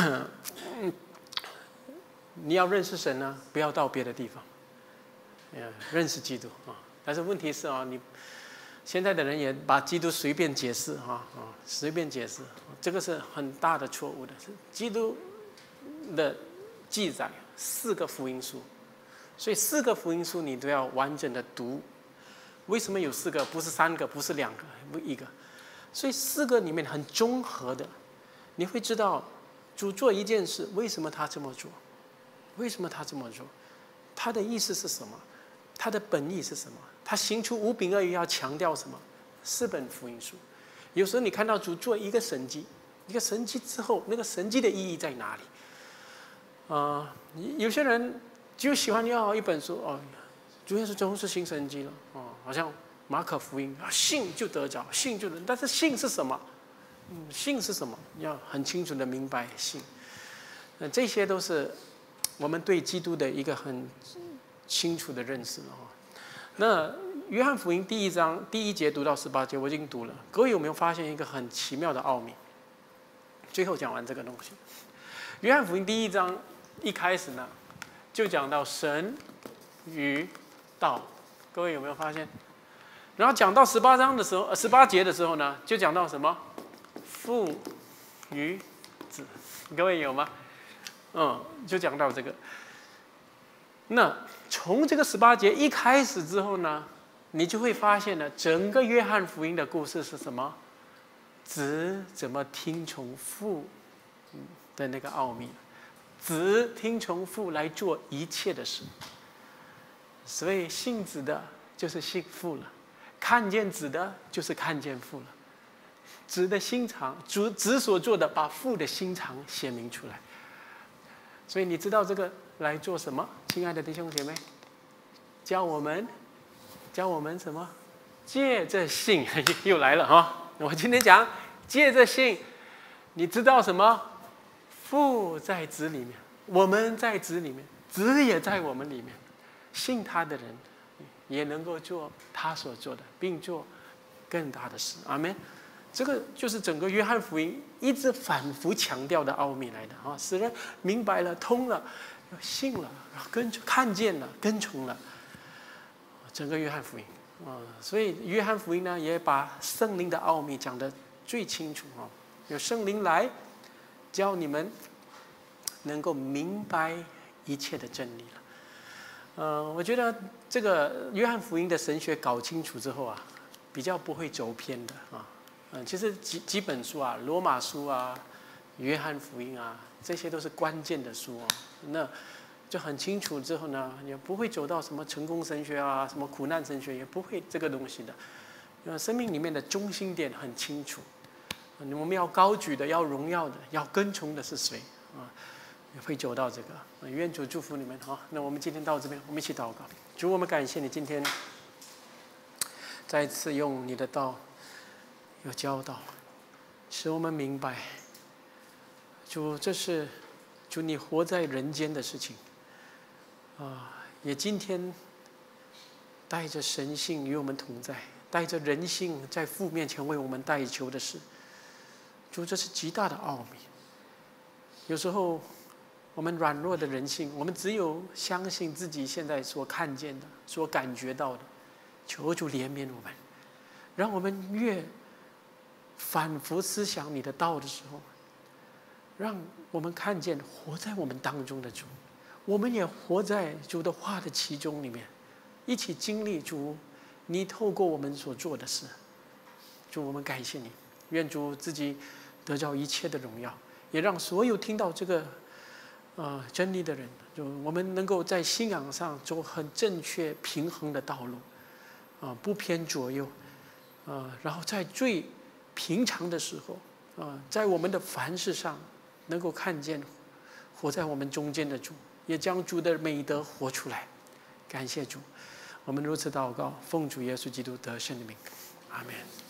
你要认识神呢，不要到别的地方，认识基督但是问题是你现在的人也把基督随便解释随便解释，这个是很大的错误的。基督的记载4个福音书，所以4个福音书你都要完整的读。为什么有4个？不是3个，不是2个，不1个？所以4个里面很综合的，你会知道主做一件事，为什么他这么做？为什么他这么做？他的意思是什么？他的本意是什么？他行出五饼二鱼要强调什么？4本福音书。有时候你看到主做一个神迹之后，那个神迹的意义在哪里？有些人就喜欢要一本书主耶稣总是行神迹了好像马可福音信就得着，信就能。但是信是什么？信是什么？要很清楚的明白信。这些都是我们对基督的一个很清楚的认识了那约翰福音第1章第1节读到18节我已经读了，各位有没有发现一个很奇妙的奥秘？最后讲完这个东西，约翰福音第1章一开始呢，就讲到神与道，各位有没有发现？然后讲到18节的时候呢，就讲到什么？父与子，各位有吗？就讲到这个。那从这个18节一开始之后呢，你就会发现呢，整个约翰福音的故事是什么？子怎么听从父的那个奥秘，子听从父来做一切的事。所以信子的就是信父了，看见子的就是看见父了。子的心肠，子所做的，把父的心肠显明出来。所以你知道这个来做什么？亲爱的弟兄姐妹，教我们什么？借着信又来了我今天讲借着信，你知道什么？父在子里面，我们在子里面，子也在我们里面。信他的人也能够做他所做的，并做更大的事。阿们。这个就是整个约翰福音一直反复强调的奥秘来的使人明白了、通了、信了、看见了、跟从了整个约翰福音所以约翰福音呢，也把圣灵的奥秘讲得最清楚有圣灵来叫你们能够明白一切的真理了。我觉得这个约翰福音的神学搞清楚之后啊，比较不会走偏的啊。其实几本书啊，罗马书啊、约翰福音啊，这些都是关键的书啊。那就很清楚之后呢，也不会走到什么成功神学啊、什么苦难神学，也不会这个东西的。生命里面的中心点很清楚，我们要高举的、要荣耀的、要跟从的是谁啊？也会走到这个。愿主祝福你们。好，那我们今天到这边，我们一起祷告。主，我们感谢你今天再次用你的道有教导，使我们明白，主，这是主你活在人间的事情也今天带着神性与我们同在，带着人性在父面前为我们代求的事。主，这是极大的奥秘。有时候我们软弱的人性，我们只有相信自己现在所看见的、所感觉到的。求主怜悯我们，让我们越反复思想你的道的时候，让我们看见活在我们当中的主，我们也活在主的话的其中里面，一起经历主你透过我们所做的事。主，我们感谢你，愿主自己得着一切的荣耀，也让所有听到这个真理的人，就我们能够在信仰上走很正确平衡的道路不偏左右然后在最平常的时候在我们的凡事上能够看见活在我们中间的主，也将主的美德活出来。感谢主，我们如此祷告，奉主耶稣基督得胜的名，阿们。